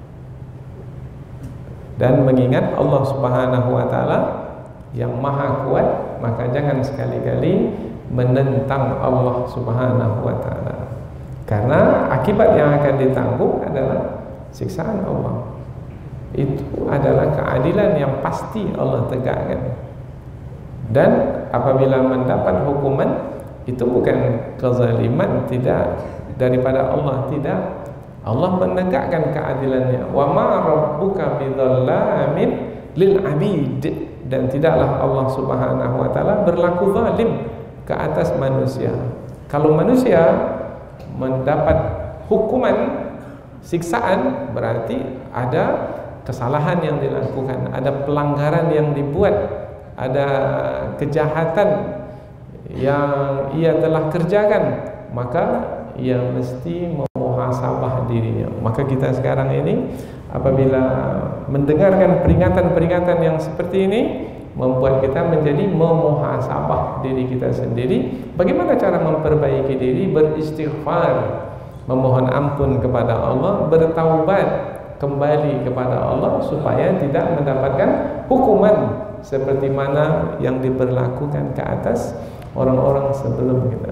dan mengingat Allah Subhanahu wa taala yang maha kuat, maka jangan sekali-kali menentang Allah Subhanahu wa taala, karena akibat yang akan ditanggung adalah siksaan Allah. Itu adalah keadilan yang pasti Allah tegakkan. Dan apabila mendapat hukuman, itu bukan kezaliman, tidak, daripada Allah, tidak. Allah menegakkan keadilannya. Wa ma rabbuka bidzallamin lil abid, dan tidaklah Allah Subhanahu wa taala berlaku zalim ke atas manusia. Kalau manusia mendapat hukuman siksaan, berarti ada kesalahan yang dilakukan, ada pelanggaran yang dibuat, ada kejahatan yang ia telah kerjakan, maka ia mesti memuhasabah dirinya. Maka kita sekarang ini apabila mendengarkan peringatan-peringatan yang seperti ini, membuat kita menjadi memuhasabah diri kita sendiri. Bagaimana cara memperbaiki diri? Beristighfar, memohon ampun kepada Allah, bertaubat kembali kepada Allah supaya tidak mendapatkan hukuman seperti mana yang diberlakukan ke atas orang-orang sebelum kita.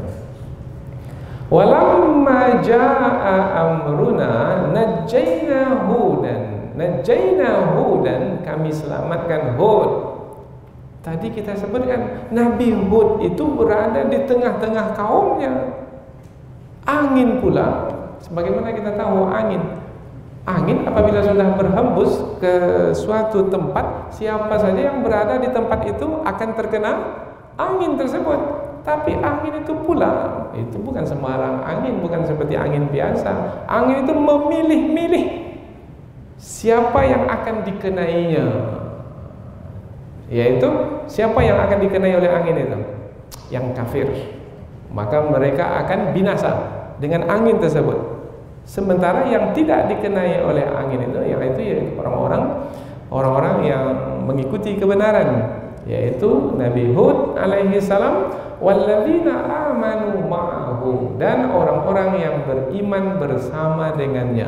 Walamma jaa amruna najjayna hudan, najjayna hudan, kami selamatkan Hud. Tadi kita sebutkan Nabi Hud itu berada di tengah-tengah kaumnya. Angin pula, sebagaimana kita tahu angin Angin apabila sudah berhembus ke suatu tempat, siapa saja yang berada di tempat itu akan terkena angin tersebut. Tapi angin itu pula, itu bukan sembarang angin, bukan seperti angin biasa. Angin itu memilih-milih siapa yang akan dikenainya. Yaitu siapa yang akan dikenai oleh angin itu? Yang kafir. Maka mereka akan binasa dengan angin tersebut. Sementara yang tidak dikenai oleh angin itu, yaitu yaitu orang-orang orang-orang yang mengikuti kebenaran, yaitu Nabi Hud alaihi salam, walladzina amanu ma'ahu, dan orang-orang yang beriman bersama dengannya.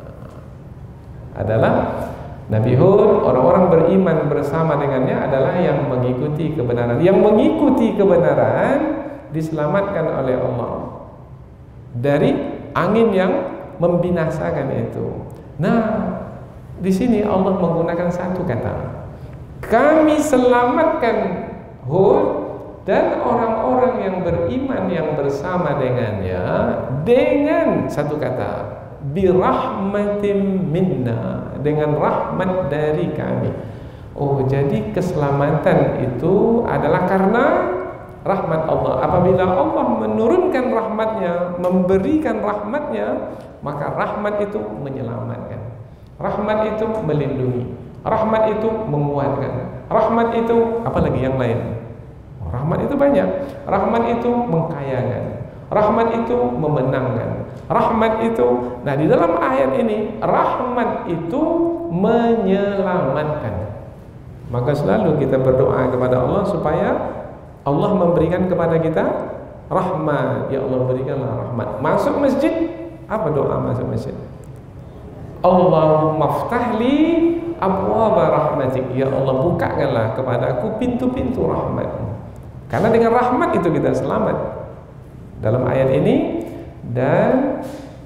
Adalah Nabi Hud, orang-orang beriman bersama dengannya adalah yang mengikuti kebenaran. Yang mengikuti kebenaran diselamatkan oleh Allah dari angin yang membinasakan itu. Nah, di sini Allah menggunakan satu kata. Kami selamatkan Hud dan orang-orang yang beriman yang bersama dengannya dengan satu kata, birahmatim minna, dengan rahmat dari kami. Oh, jadi keselamatan itu adalah karena rahmat Allah. Apabila Allah menurunkan rahmatnya, memberikan rahmatnya, maka rahmat itu menyelamatkan, rahmat itu melindungi, rahmat itu menguatkan, rahmat itu apalagi yang lain. Rahmat itu banyak. Rahmat itu mengkayakan, rahmat itu memenangkan, rahmat itu. Nah, di dalam ayat ini rahmat itu menyelamatkan. Maka selalu kita berdoa kepada Allah supaya Allah memberikan kepada kita rahmat. Ya Allah, berikanlah rahmat. Masuk masjid, apa doa masuk masjid? Allahumma ftahli abwaba rahmatik. Ya Allah, bukakanlah kepadaku pintu-pintu rahmat. Karena dengan rahmat itu kita selamat. Dalam ayat ini, dan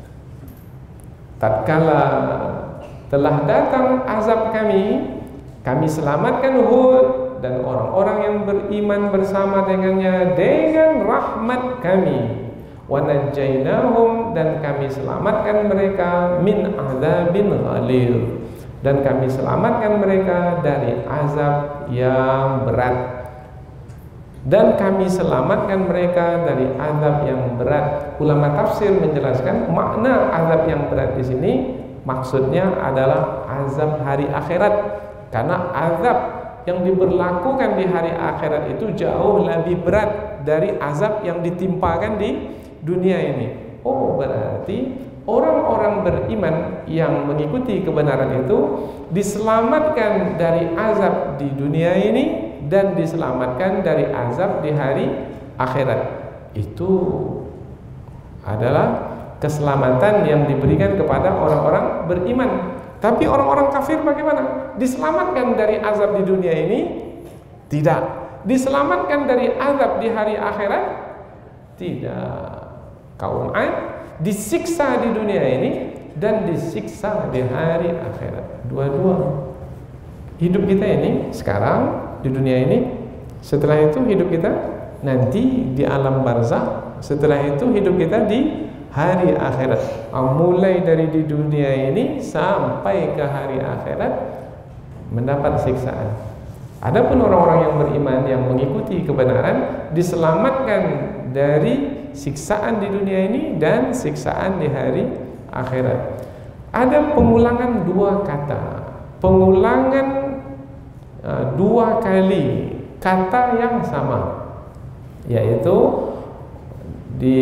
tatkala telah datang azab kami, kami selamatkan Hud dan orang-orang yang beriman bersama dengannya dengan rahmat kami. Wa najjaynahum, dan kami selamatkan mereka min adzabin ghalil, dan kami selamatkan mereka dari azab yang berat. Dan kami selamatkan mereka dari azab yang berat. Ulama tafsir menjelaskan makna azab yang berat di sini maksudnya adalah azab hari akhirat. Karena azab yang diberlakukan di hari akhirat itu jauh lebih berat dari azab yang ditimpakan di dunia ini. Oh, berarti orang-orang beriman yang mengikuti kebenaran itu diselamatkan dari azab di dunia ini dan diselamatkan dari azab di hari akhirat. Itu adalah keselamatan yang diberikan kepada orang-orang beriman. Tapi orang-orang kafir bagaimana? Diselamatkan dari azab di dunia ini? Tidak. Diselamatkan dari azab di hari akhirat? Tidak. Kaum Ad disiksa di dunia ini dan disiksa di hari akhirat. Dua-dua. Hidup kita ini sekarang di dunia ini, setelah itu hidup kita nanti di alam barzakh, setelah itu hidup kita di hari akhirat. Mulai dari di dunia ini sampai ke hari akhirat mendapat siksaan. Adapun orang-orang yang beriman yang mengikuti kebenaran diselamatkan dari siksaan di dunia ini dan siksaan di hari akhirat. Ada pengulangan dua kata, pengulangan uh, dua kali kata yang sama, yaitu di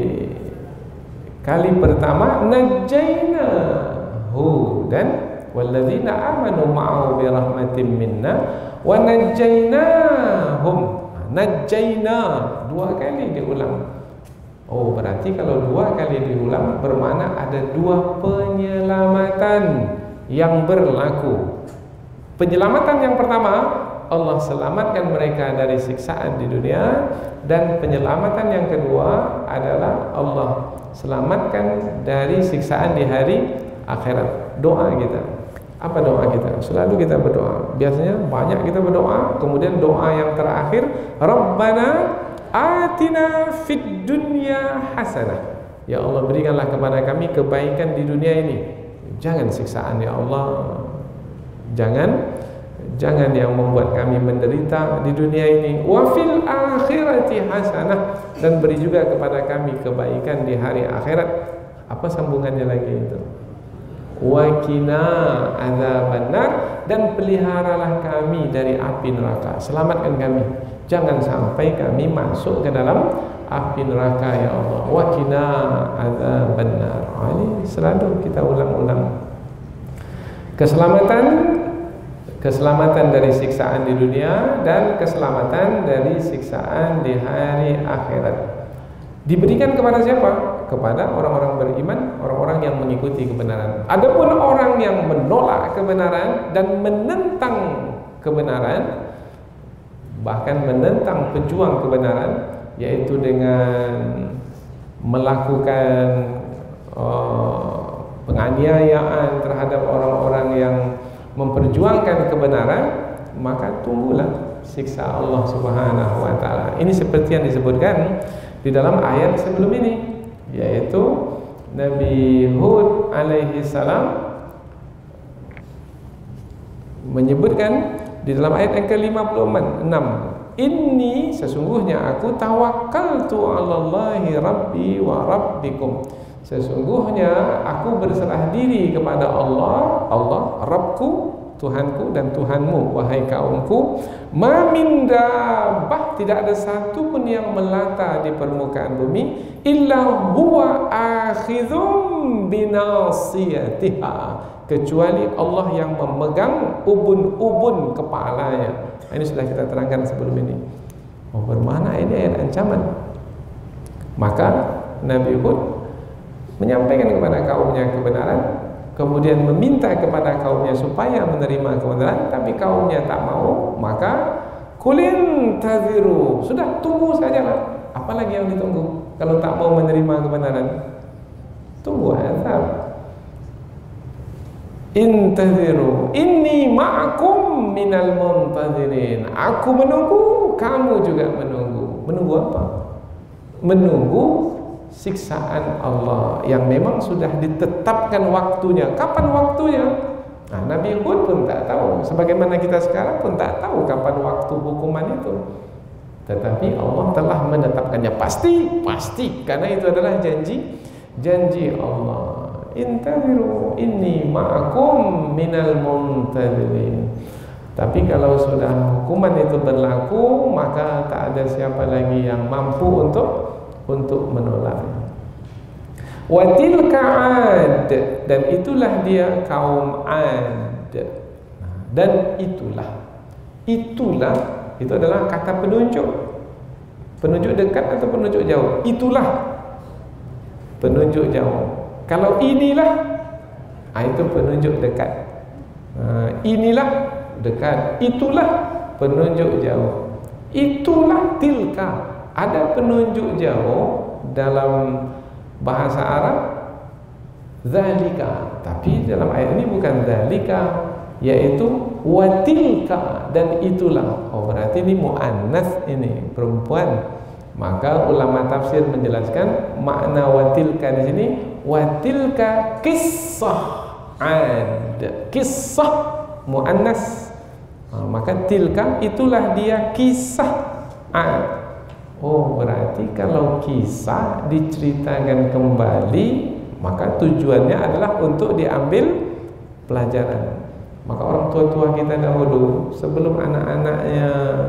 kali pertama najjayna hudan walladzina amanu ma'ahu bi rahmatin minna wa najjaynahum. Najjayna dua kali diulang. Oh, berarti kalau dua kali diulang bermakna ada dua penyelamatan yang berlaku. Penyelamatan yang pertama, Allah selamatkan mereka dari siksaan di dunia, dan penyelamatan yang kedua adalah Allah selamatkan dari siksaan di hari akhirat. Doa kita, apa doa kita? Selalu kita berdoa. Biasanya banyak kita berdoa. Kemudian doa yang terakhir, Rabbana atina fid dunya hasanah. Ya Allah, berikanlah kepada kami kebaikan di dunia ini. Jangan siksaan ya Allah. Jangan Jangan yang membuat kami menderita di dunia ini. Wa fil akhirati hasanah, dan beri juga kepada kami kebaikan di hari akhirat. Apa sambungannya lagi itu? Wa qina adzabannar, dan peliharalah kami dari api neraka. Selamatkan kami. Jangan sampai kami masuk ke dalam api neraka ya Allah. Wa qina adzabannar. Ini selalu kita ulang-ulang. Keselamatan Keselamatan dari siksaan di dunia dan keselamatan dari siksaan di hari akhirat diberikan kepada siapa? Kepada orang-orang beriman, orang-orang yang mengikuti kebenaran. Adapun orang yang menolak kebenaran dan menentang kebenaran, bahkan menentang pejuang kebenaran, yaitu dengan melakukan uh, penganiayaan terhadap orang-orang yang memperjuangkan kebenaran, maka tunggulah siksa Allah Subhanahu wa taala. Ini seperti yang disebutkan di dalam ayat sebelum ini, yaitu Nabi Hud alaihi salam menyebutkan di dalam ayat yang ke lima puluh enam, inni, sesungguhnya aku tawakkaltu 'alallahi rabbi wa rabbikum. Sesungguhnya aku berserah diri kepada Allah, Allah Rabbku, Tuhanku dan Tuhanmu, wahai kaumku. Ma min dabbah, tidak ada satu pun yang melata di permukaan bumi, illa huwa akhidhum binasiyatiha, kecuali Allah yang memegang ubun-ubun kepalanya. Ini sudah kita terangkan sebelum ini. Oh, bermakna ini ayat ancaman. Maka Nabi Hud menyampaikan kepada kaumnya kebenaran, kemudian meminta kepada kaumnya supaya menerima kebenaran, tapi kaumnya tak mau. Maka kulin taziru, sudah tunggu sajalah. Apalagi yang ditunggu kalau tak mau menerima kebenaran? Tunggu azab. Intaziru inni ma'akum minal muntazirin. Aku menunggu, kamu juga menunggu. Menunggu apa? Menunggu siksaan Allah yang memang sudah ditetapkan waktunya. Kapan waktunya? Nah, Nabi Hud pun tak tahu, sebagaimana kita sekarang pun tak tahu kapan waktu hukuman itu. Tetapi Allah telah menetapkannya. Pasti, pasti, karena itu adalah janji janji Allah. Intaziru inni ma'akum minal muntazirin. Tapi kalau sudah hukuman itu berlaku, maka tak ada siapa lagi yang mampu untuk untuk menolak. Wa tilka 'ad, dan itulah dia kaum 'ad. Dan itulah, itulah itu adalah kata penunjuk. Penunjuk dekat atau penunjuk jauh? Itulah. penunjuk jauh. Kalau inilah, ah, itu penunjuk dekat. Ah, inilah dekat, itulah penunjuk jauh. Itulah tilka. Ada penunjuk jauh dalam bahasa Arab zalika, tapi dalam ayat ini bukan zalika, yaitu watilka, dan itulah. Oh, berarti ini muannats, ini perempuan. Maka ulama tafsir menjelaskan makna watilka di sini, watilka kisah ad, kisah muannats. Nah, maka tilka itulah dia kisah ad. Oh, berarti kalau kisah diceritakan kembali, maka tujuannya adalah untuk diambil pelajaran. Maka orang tua-tua kita dahulu sebelum anak-anaknya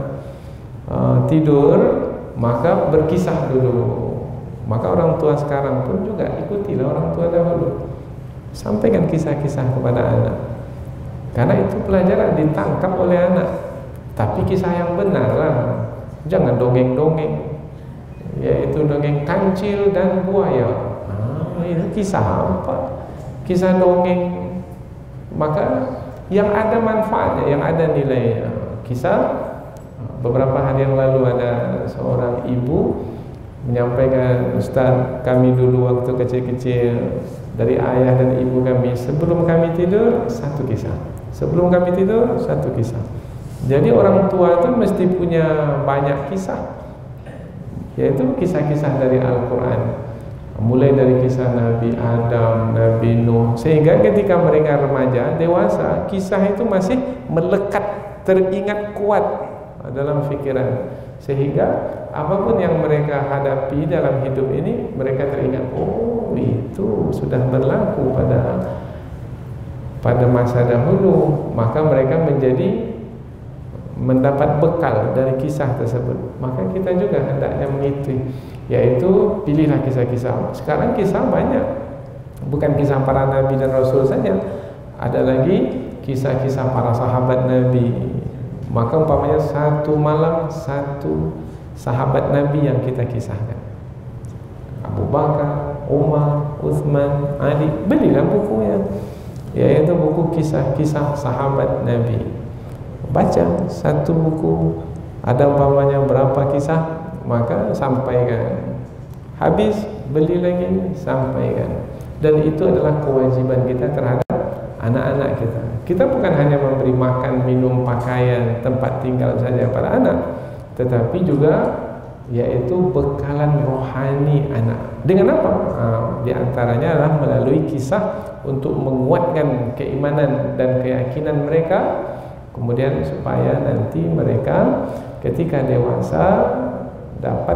uh, tidur, maka berkisah dulu. Maka orang tua sekarang pun juga ikutilah orang tua dahulu, sampaikan kisah-kisah kepada anak, karena itu pelajaran ditangkap oleh anak. Tapi kisah yang benar lah, jangan dongeng-dongeng, yaitu dongeng kancil dan buaya. Ah, ini kisah apa? Kisah dongeng. Maka yang ada manfaatnya, yang ada nilainya. Kisah, beberapa hari yang lalu ada seorang ibu menyampaikan, Ustaz, kami dulu waktu kecil-kecil, dari ayah dan ibu kami, sebelum kami tidur satu kisah, sebelum kami tidur satu kisah. Jadi orang tua itu mesti punya banyak kisah, yaitu kisah-kisah dari Al-Quran, mulai dari kisah Nabi Adam, Nabi Nuh, sehingga ketika mereka remaja, dewasa, kisah itu masih melekat, teringat kuat dalam fikiran, sehingga apapun yang mereka hadapi dalam hidup ini, mereka teringat, oh itu sudah berlaku pada pada masa dahulu. Maka mereka menjadi mendapat bekal dari kisah tersebut. Maka kita juga hendaknya mengikuti, yaitu pilihlah kisah-kisah. Sekarang kisah banyak, bukan kisah para nabi dan rasul saja, ada lagi kisah-kisah para sahabat Nabi. Maka umpamanya satu malam satu sahabat Nabi yang kita kisahkan, Abu Bakar, Umar, Uthman, Ali. Belilah bukunya, yaitu buku kisah-kisah sahabat Nabi. Baca satu buku, ada umpamanya berapa kisah, maka sampaikan. Habis, beli lagi, sampaikan. Dan itu adalah kewajiban kita terhadap anak-anak kita. Kita bukan hanya memberi makan, minum, pakaian, tempat tinggal saja pada anak, tetapi juga yaitu bekalan rohani anak. Dengan apa? Nah, di antaranya adalah melalui kisah untuk menguatkan keimanan dan keyakinan mereka. Kemudian supaya nanti mereka ketika dewasa dapat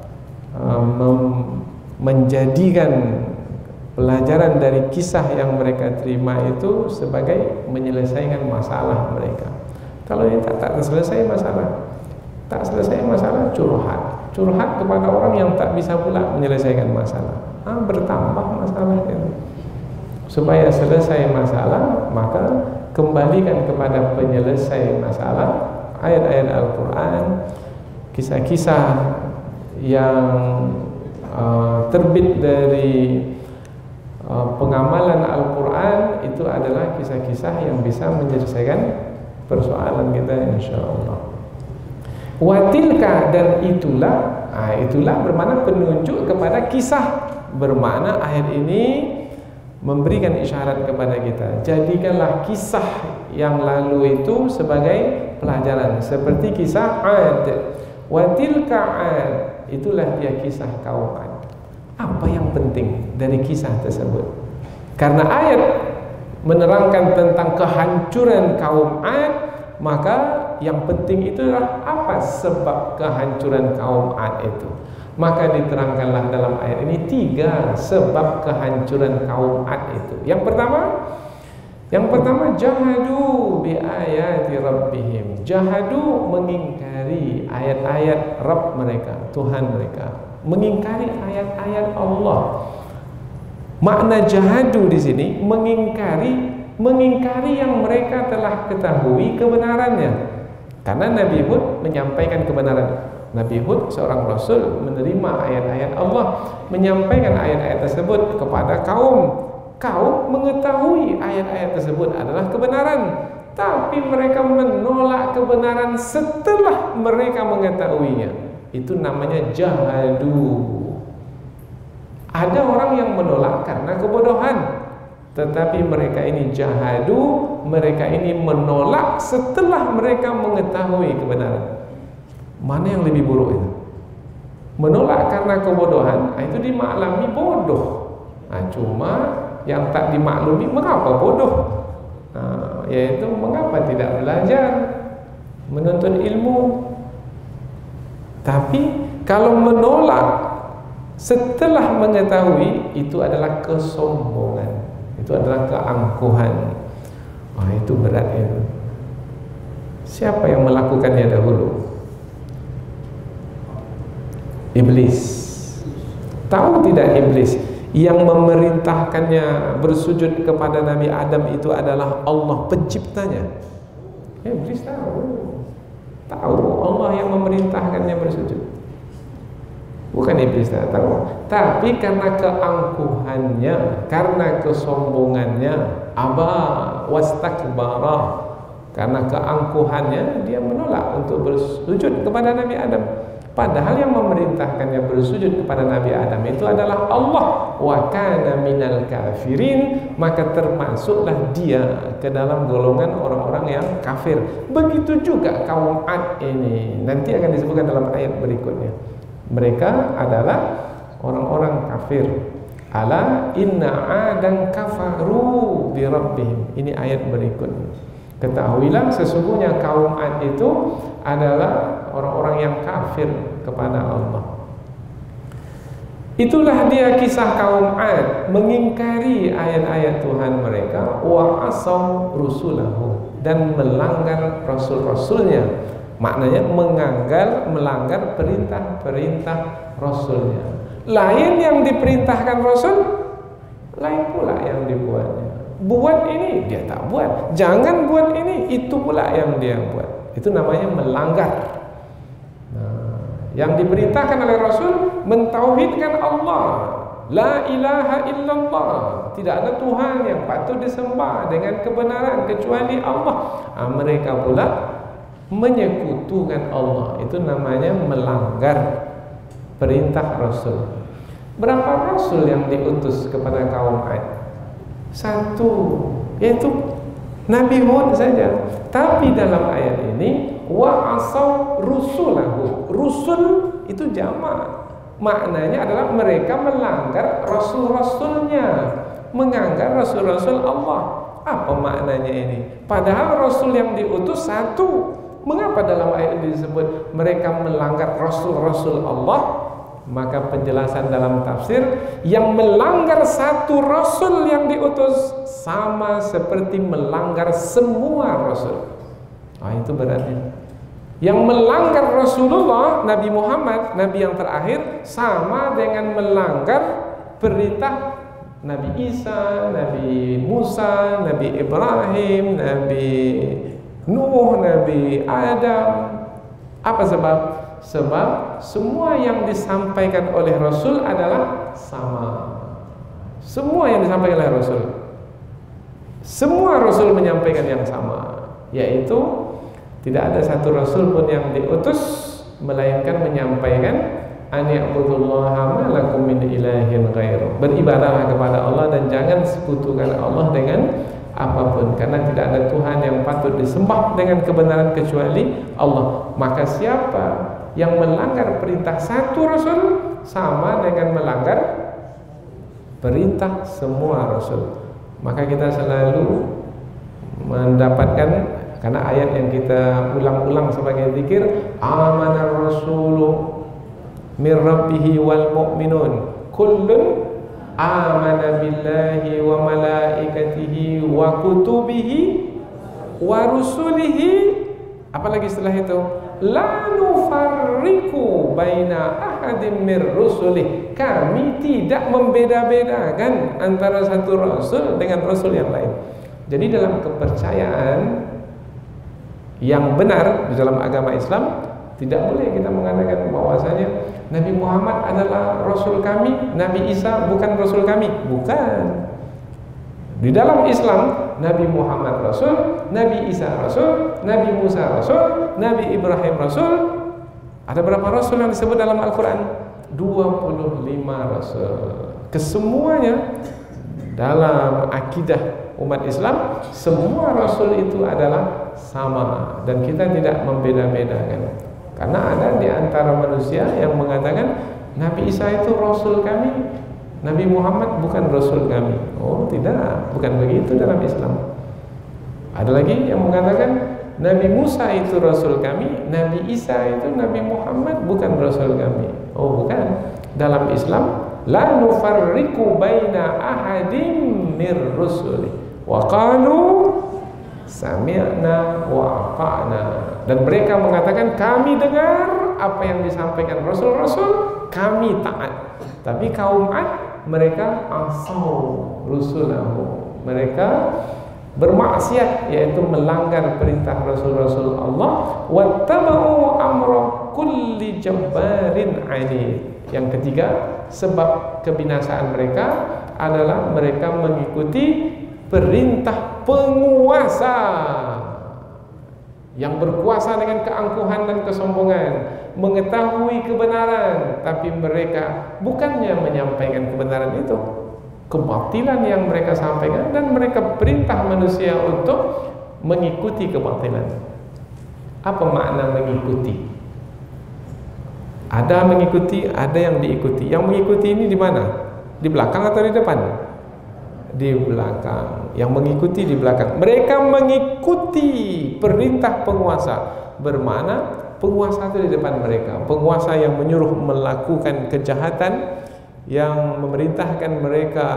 um, menjadikan pelajaran dari kisah yang mereka terima itu sebagai menyelesaikan masalah mereka. Kalau ini tak, tak selesai masalah, tak selesai masalah, curhat, curhat kepada orang yang tak bisa pula menyelesaikan masalah. Ah, bertambah masalahnya. Supaya selesai masalah, maka kembalikan kepada penyelesai masalah, ayat-ayat Al-Quran, kisah-kisah yang uh, terbit dari uh, pengamalan Al-Quran. Itu adalah kisah-kisah yang bisa menyelesaikan persoalan kita, insyaAllah. Watilka, dan itulah, nah, itulah bermakna penunjuk kepada kisah, bermakna ayat ini memberikan isyarat kepada kita, jadikanlah kisah yang lalu itu sebagai pelajaran, seperti kisah Ad. Watilka Ad, itulah dia kisah kaum Ad. Apa yang penting dari kisah tersebut? Karena ayat menerangkan tentang kehancuran kaum Ad, maka yang penting itu adalah apa sebab kehancuran kaum Ad itu. Maka diterangkanlah dalam ayat ini tiga sebab kehancuran kaum Ad itu. Yang pertama, yang pertama jahadu bi ayati rabbihim. Jahadu, mengingkari ayat-ayat Rabb mereka, Tuhan mereka, mengingkari ayat-ayat Allah. Makna jahadu di sini mengingkari, mengingkari yang mereka telah ketahui kebenarannya. Karena Nabi Hud menyampaikan kebenaran. Nabi Hud seorang rasul menerima ayat-ayat Allah, menyampaikan ayat-ayat tersebut kepada kaum. Kaum mengetahui ayat-ayat tersebut adalah kebenaran, tapi mereka menolak kebenaran setelah mereka mengetahuinya. Itu namanya jahadu. Ada orang yang menolak karena kebodohan, tetapi mereka ini jahadu, mereka ini menolak setelah mereka mengetahui kebenaran. Mana yang lebih buruk itu? Menolak karena kebodohan, itu dimaklumi bodoh. Nah, cuma yang tak dimaklumi mengapa bodoh? Nah, yaitu mengapa tidak belajar, menuntut ilmu. Tapi kalau menolak setelah mengetahui, itu adalah kesombongan, itu adalah keangkuhan. Wah, itu berat itu. Siapa yang melakukannya dahulu? Iblis. Tahu tidak Iblis yang memerintahkannya bersujud kepada Nabi Adam itu adalah Allah penciptanya? Iblis tahu. Tahu Allah yang memerintahkannya bersujud. Bukan Iblis tak tahu, tapi karena keangkuhannya, karena kesombongannya, aba wastakbara, karena keangkuhannya dia menolak untuk bersujud kepada Nabi Adam. Padahal yang memerintahkannya bersujud kepada Nabi Adam itu adalah Allah. Wa kana minal kafirin, maka termasuklah dia ke dalam golongan orang-orang yang kafir. Begitu juga kaum Ad ini, nanti akan disebutkan dalam ayat berikutnya. Mereka adalah orang-orang kafir. Ala inna adan kafaru bi rabbihim. Ini ayat berikutnya. Ketahuilah sesungguhnya kaum Ad itu adalah orang-orang yang kafir kepada Allah. Itulah dia kisah kaum Ad, mengingkari ayat-ayat Tuhan mereka, wa asaw rusulahu, dan melanggar rasul-rasulnya. Maknanya menganggar, melanggar perintah-perintah rasulnya. Lain yang diperintahkan rasul, lain pula yang dibuatnya. Buat ini, dia tak buat. Jangan buat ini, itu pula yang dia buat. Itu namanya melanggar. Nah, yang diperintahkan oleh Rasul mentauhidkan Allah, la ilaha illallah, tidak ada Tuhan yang patut disembah dengan kebenaran kecuali Allah. Nah, mereka pula menyekutukan Allah. Itu namanya melanggar perintah Rasul. Berapa Rasul yang diutus kepada kaum Ad? Satu, yaitu Nabi Hud saja. Tapi dalam ayat ini wa asaw rusulahu. Rusul itu jamak. Maknanya adalah mereka melanggar rasul-rasulnya, menganggar rasul-rasul Allah. Apa maknanya ini? Padahal rasul yang diutus satu. Mengapa dalam ayat ini disebut mereka melanggar rasul-rasul Allah? Maka penjelasan dalam tafsir, yang melanggar satu rasul yang diutus sama seperti melanggar semua rasul. Ah, itu berarti yang melanggar Rasulullah Nabi Muhammad, Nabi yang terakhir, sama dengan melanggar perintah Nabi Isa, Nabi Musa, Nabi Ibrahim, Nabi Nuh, Nabi Adam. Apa sebab? Sebab semua yang disampaikan oleh Rasul adalah sama. Semua yang disampaikan oleh Rasul, semua Rasul menyampaikan yang sama, yaitu tidak ada satu Rasul pun yang diutus melainkan menyampaikan an ya'budullaha ma lakum min ilahin ghairu. Beribadahlah kepada Allah dan jangan sekutukan Allah dengan apapun, karena tidak ada Tuhan yang patut disembah dengan kebenaran kecuali Allah. Maka siapa yang melanggar perintah satu Rasul sama dengan melanggar perintah semua Rasul. Maka kita selalu mendapatkan, karena ayat yang kita ulang-ulang sebagai zikir, amanar rasulu mir rabbihi wal mu'minun kullun amana billahi wa malaikatihi wa kutubihi wa rusulihi. Apalagi setelah itu, la nufarriqu baina ahadin mir rusulih. Kami tidak membeda-bedakan antara satu rasul dengan rasul yang lain. Jadi dalam kepercayaan yang benar di dalam agama Islam, Tidak boleh kita mengatakan bahwasanya Nabi Muhammad adalah Rasul kami, Nabi Isa bukan Rasul kami. Bukan. Di dalam Islam, Nabi Muhammad Rasul, Nabi Isa Rasul, Nabi Musa Rasul, Nabi Ibrahim Rasul. Ada berapa Rasul yang disebut dalam Al-Quran? dua puluh lima Rasul. Kesemuanya dalam akidah umat Islam, semua Rasul itu adalah sama. Dan kita tidak membeda-bedakan. Karena ada di antara manusia yang mengatakan Nabi Isa itu Rasul kami, Nabi Muhammad bukan Rasul kami. Oh tidak, bukan begitu dalam Islam. Ada lagi yang mengatakan Nabi Musa itu Rasul kami, Nabi Isa itu Nabi Muhammad bukan Rasul kami. Oh bukan. Dalam Islam, la nufarriqu baina ahadim mir rusuli wa qalu sami'na wa ata'na. Dan mereka mengatakan kami dengar apa yang disampaikan Rasul-Rasul, kami taat. Tapi kaum Ad, mereka asau rusulahu, mereka bermaksiat, yaitu melanggar perintah Rasul-Rasul Allah. Wattaba'u amra kulli jabbarin 'anid. Yang ketiga, sebab kebinasaan mereka adalah mereka mengikuti perintah penguasa yang berkuasa dengan keangkuhan dan kesombongan, mengetahui kebenaran, tapi mereka bukannya menyampaikan kebenaran itu, kebatilan yang mereka sampaikan, dan mereka perintah manusia untuk mengikuti kebatilan. Apa makna mengikuti? Ada mengikuti, ada yang diikuti. Yang mengikuti ini di mana? Di belakang atau di depan? Di belakang. Yang mengikuti di belakang. Mereka mengikuti perintah penguasa, bermakna penguasa itu di depan mereka. Penguasa yang menyuruh melakukan kejahatan, yang memerintahkan mereka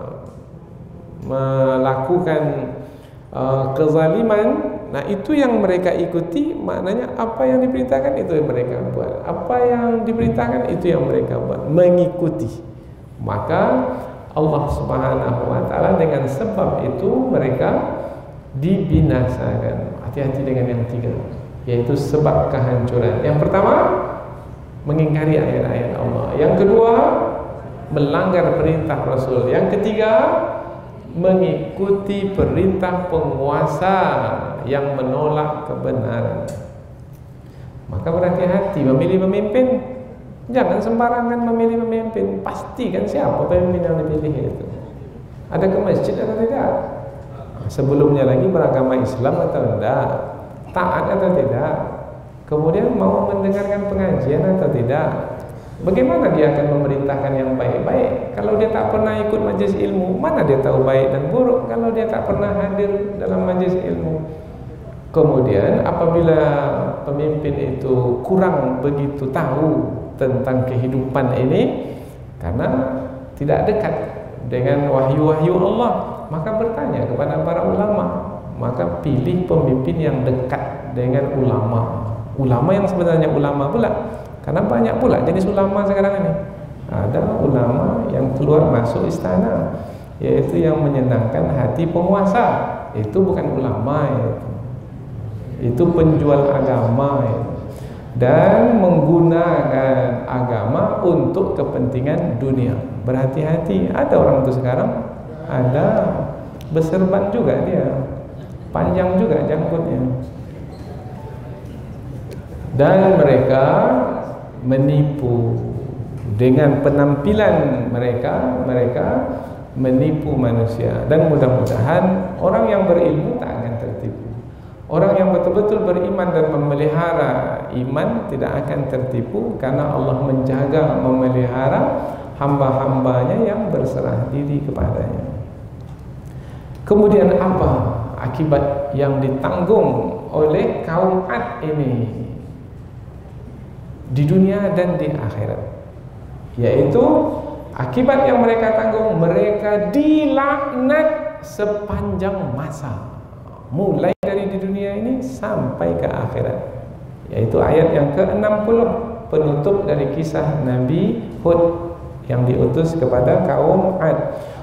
melakukan uh, kezaliman. Nah itu yang mereka ikuti, maknanya apa yang diperintahkan itu yang mereka buat, apa yang diperintahkan itu yang mereka buat, mengikuti. Maka Allah Subhanahu wa ta'ala dengan sebab itu mereka dibinasakan. Hati-hati dengan yang tiga, yaitu sebab kehancuran. Yang pertama, mengingkari ayat-ayat Allah. Yang kedua, melanggar perintah Rasul. Yang ketiga, mengikuti perintah penguasa yang menolak kebenaran. Maka berhati-hati memilih pemimpin. Jangan sembarangan memilih pemimpin. Pastikan siapa pemimpin yang dipilih itu. Ada ke masjid atau tidak? Sebelumnya lagi beragama Islam atau tidak? Taat atau tidak? Kemudian mau mendengarkan pengajian atau tidak? Bagaimana dia akan memerintahkan yang baik-baik kalau dia tak pernah ikut majelis ilmu? Mana dia tahu baik dan buruk kalau dia tak pernah hadir dalam majelis ilmu? Kemudian apabila pemimpin itu kurang begitu tahu tentang kehidupan ini karena tidak dekat dengan wahyu-wahyu Allah, maka bertanya kepada para ulama. Maka pilih pemimpin yang dekat dengan ulama. Ulama yang sebenarnya ulama pula. Karena banyak pula jenis ulama sekarang ini. Ada ulama yang keluar masuk istana, yaitu yang menyenangkan hati penguasa. Itu bukan ulama itu. Itu penjual agama itu. Dan menggunakan agama untuk kepentingan dunia. Berhati-hati, ada orang itu sekarang, ada berserban juga dia, panjang juga janggutnya. Dan mereka menipu dengan penampilan mereka, mereka menipu manusia. Dan mudah-mudahan orang yang berilmu tak akan tertipu. Orang yang betul-betul beriman dan memelihara iman tidak akan tertipu, karena Allah menjaga, memelihara hamba-hambanya yang berserah diri kepadanya. Kemudian apa akibat yang ditanggung oleh kaum Ad ini di dunia dan di akhirat? Yaitu akibat yang mereka tanggung, mereka dilaknat sepanjang masa, mulai dari di dunia ini sampai ke akhirat. Yaitu ayat yang ke enam puluh, penutup dari kisah Nabi Hud yang diutus kepada kaum Ad.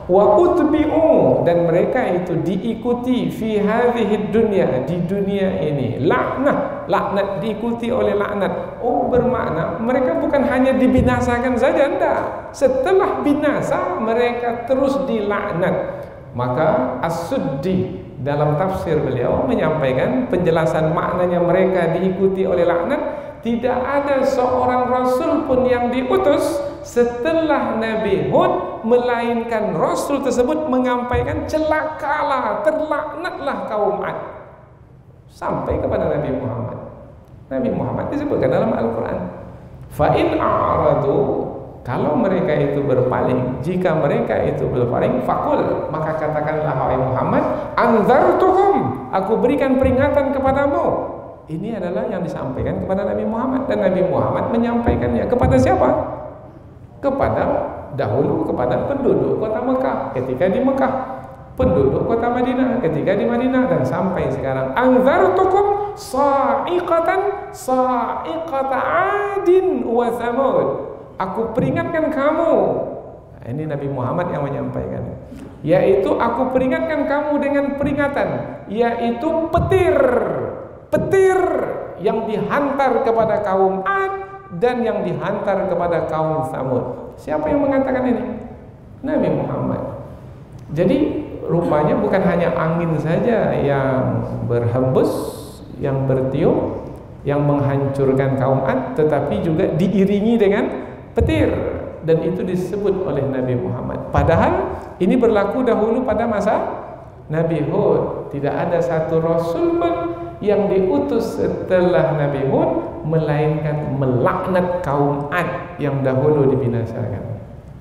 wa utbi'u, dan mereka itu diikuti fi hadhihi dunya, di dunia ini, laknat, laknat diikuti oleh laknat. Oh, bermakna mereka bukan hanya dibinasakan saja, enggak. Setelah binasa mereka terus dilaknat. Maka As-Suddi dalam tafsir beliau menyampaikan penjelasan maknanya mereka diikuti oleh laknat. Tidak ada seorang rasul pun yang diutus setelah Nabi Hud, melainkan rasul tersebut menyampaikan celakalah, terlaknatlah kaum Ad, sampai kepada Nabi Muhammad. Nabi Muhammad disebutkan dalam Al-Quran, fa in a'radu, kalau mereka itu berpaling, jika mereka itu berpaling, fakul, maka katakanlah wahai Muhammad, anzartuhum, aku berikan peringatan kepadamu. Ini adalah yang disampaikan kepada Nabi Muhammad, dan Nabi Muhammad menyampaikannya kepada siapa? Kepada dahulu kepada penduduk kota Mekah ketika di Mekah, penduduk kota Madinah ketika di Madinah, dan sampai sekarang. Anzartukum sa'iqatan sa'iqata 'adin wa thamud, aku peringatkan kamu. Nah, ini Nabi Muhammad yang menyampaikan, yaitu aku peringatkan kamu dengan peringatan, yaitu petir, petir yang dihantar kepada kaum Ad dan yang dihantar kepada kaum Tsamud. Siapa yang mengatakan ini? Nabi Muhammad. Jadi rupanya bukan hanya angin saja yang berhembus, yang bertiup, yang menghancurkan kaum Ad, tetapi juga diiringi dengan petir, dan itu disebut oleh Nabi Muhammad. Padahal ini berlaku dahulu pada masa Nabi Hud. Tidak ada satu rasul pun yang diutus setelah Nabi Hud melainkan melaknat kaum Ad yang dahulu dibinasakan.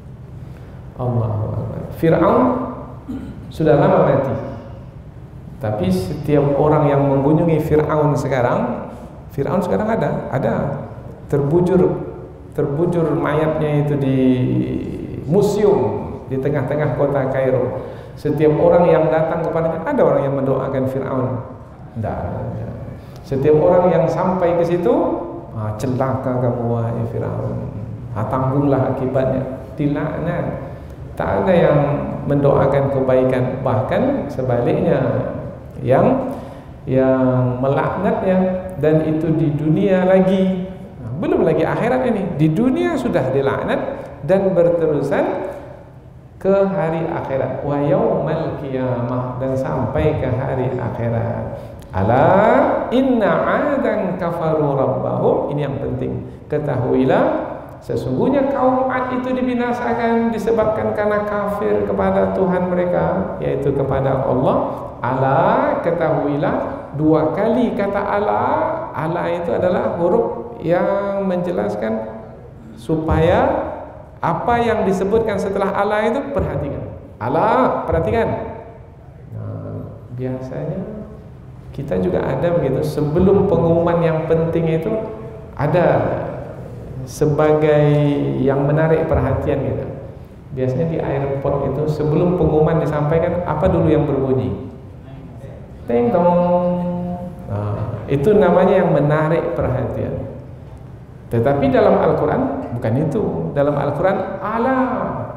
Allahu Akbar. Fir'aun sudah lama mati, tapi setiap orang yang mengunjungi Fir'aun sekarang, Fir'aun sekarang ada, ada terbujur terbujur mayatnya itu di museum di tengah-tengah kota Kairo. Setiap orang yang datang kepadanya, ada orang yang mendoakan Fir'aun? Tidak ada. Setiap orang yang sampai ke situ, ah, celaka kamu wahai Fir'aun, ah, tanggunglah akibatnya, dilaknat. Tak ada yang mendoakan kebaikan, bahkan sebaliknya yang yang melaknatnya, dan itu di dunia lagi. Belum lagi akhirat ini. Di dunia sudah dilaknat dan berterusan ke hari akhirat. Wa yaumal qiyamah, dan sampai ke hari akhirat. Ala inna 'adan kafaru rabbahum. Ini yang penting. Ketahuilah, sesungguhnya kaum Ad itu dibinasakan disebabkan karena kafir kepada Tuhan mereka, yaitu kepada Allah. Ala, ketahuilah, dua kali kata ala. Ala itu adalah huruf yang menjelaskan supaya apa yang disebutkan setelah Allah itu perhatikan. Allah, perhatikan. Nah, biasanya kita juga ada begitu, sebelum pengumuman yang penting itu ada sebagai yang menarik perhatian gitu. Biasanya di airport itu sebelum pengumuman disampaikan, apa dulu yang berbunyi? Ting tong. Nah, itu namanya yang menarik perhatian. Tetapi dalam Al-Quran bukan itu. Dalam Al-Quran Allah.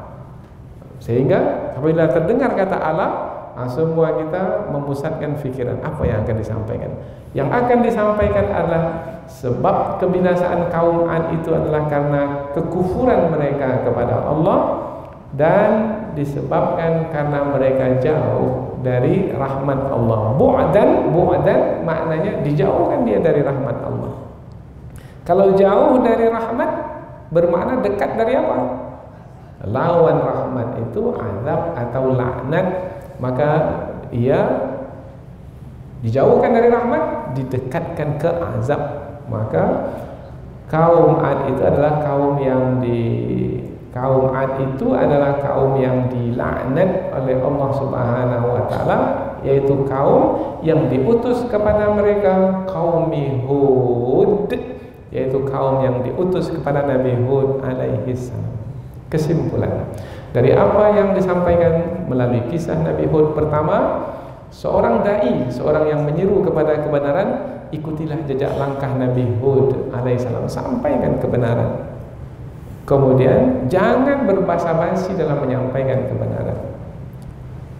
Sehingga apabila terdengar kata Allah, nah semua kita memusatkan fikiran apa yang akan disampaikan. Yang akan disampaikan adalah sebab kebinasaan kaum Ad itu adalah karena kekufuran mereka kepada Allah, dan disebabkan karena mereka jauh dari rahmat Allah. Bu'dan, bu'dan maknanya dijauhkan dia dari rahmat Allah. Kalau jauh dari rahmat bermakna dekat dari apa? Lawan rahmat itu azab atau laknat. Maka ia dijauhkan dari rahmat, didekatkan ke azab. Maka kaum Ad itu adalah kaum yang di kaum Ad itu adalah kaum yang dilaknat oleh Allah Subhanahu wa taala, yaitu kaum yang diutus kepada mereka kaum Hud, yaitu kaum yang diutus kepada Nabi Hud alaihi salam. Kesimpulan dari apa yang disampaikan melalui kisah Nabi Hud, pertama, seorang dai, seorang yang menyeru kepada kebenaran, ikutilah jejak langkah Nabi Hud alaihi salam, sampaikan kebenaran. Kemudian jangan berbasa-basi dalam menyampaikan kebenaran.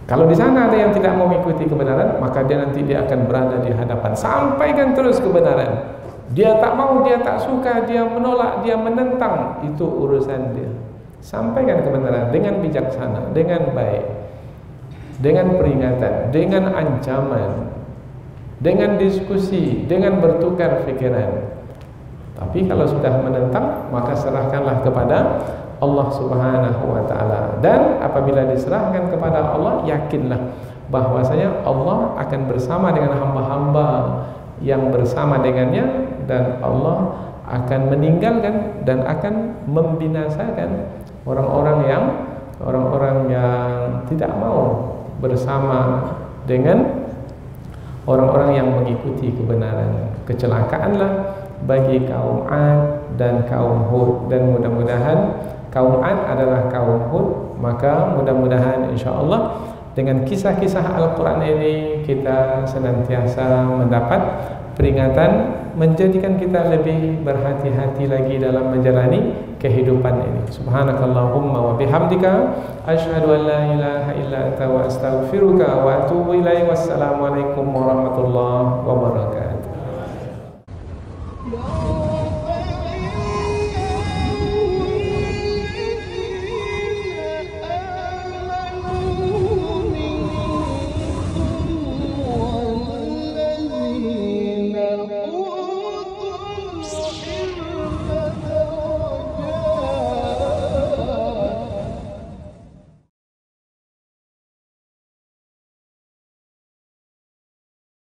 Kalau di sana ada yang tidak mau mengikuti kebenaran, maka dia nanti dia akan berada di hadapan. Sampaikan terus kebenaran. Dia tak mau, dia tak suka, dia menolak, dia menentang, itu urusan dia. Sampaikan kebenaran dengan bijaksana, dengan baik, dengan peringatan, dengan ancaman, dengan diskusi, dengan bertukar fikiran. Tapi kalau sudah menentang, maka serahkanlah kepada Allah Subhanahu wa taala. Dan apabila diserahkan kepada Allah, yakinlah bahwasanya Allah akan bersama dengan hamba-hamba yang bersama dengannya, dan Allah akan meninggalkan dan akan membinasakan orang-orang yang orang-orang yang tidak mau bersama dengan orang-orang yang mengikuti kebenaran. Kecelakaanlah bagi kaum Ad dan kaum Hud, dan mudah-mudahan kaum Ad adalah kaum Hud. Maka mudah-mudahan insya-Allah dengan kisah-kisah Al-Quran ini kita senantiasa mendapat peringatan, menjadikan kita lebih berhati-hati lagi dalam menjalani kehidupan ini. Subhanakallahumma wa bihamdika asyhadu an la ilaha illa anta wa astaghfiruka wa atubu ilaik. Wassalamualaikum warahmatullahi wabarakatuh.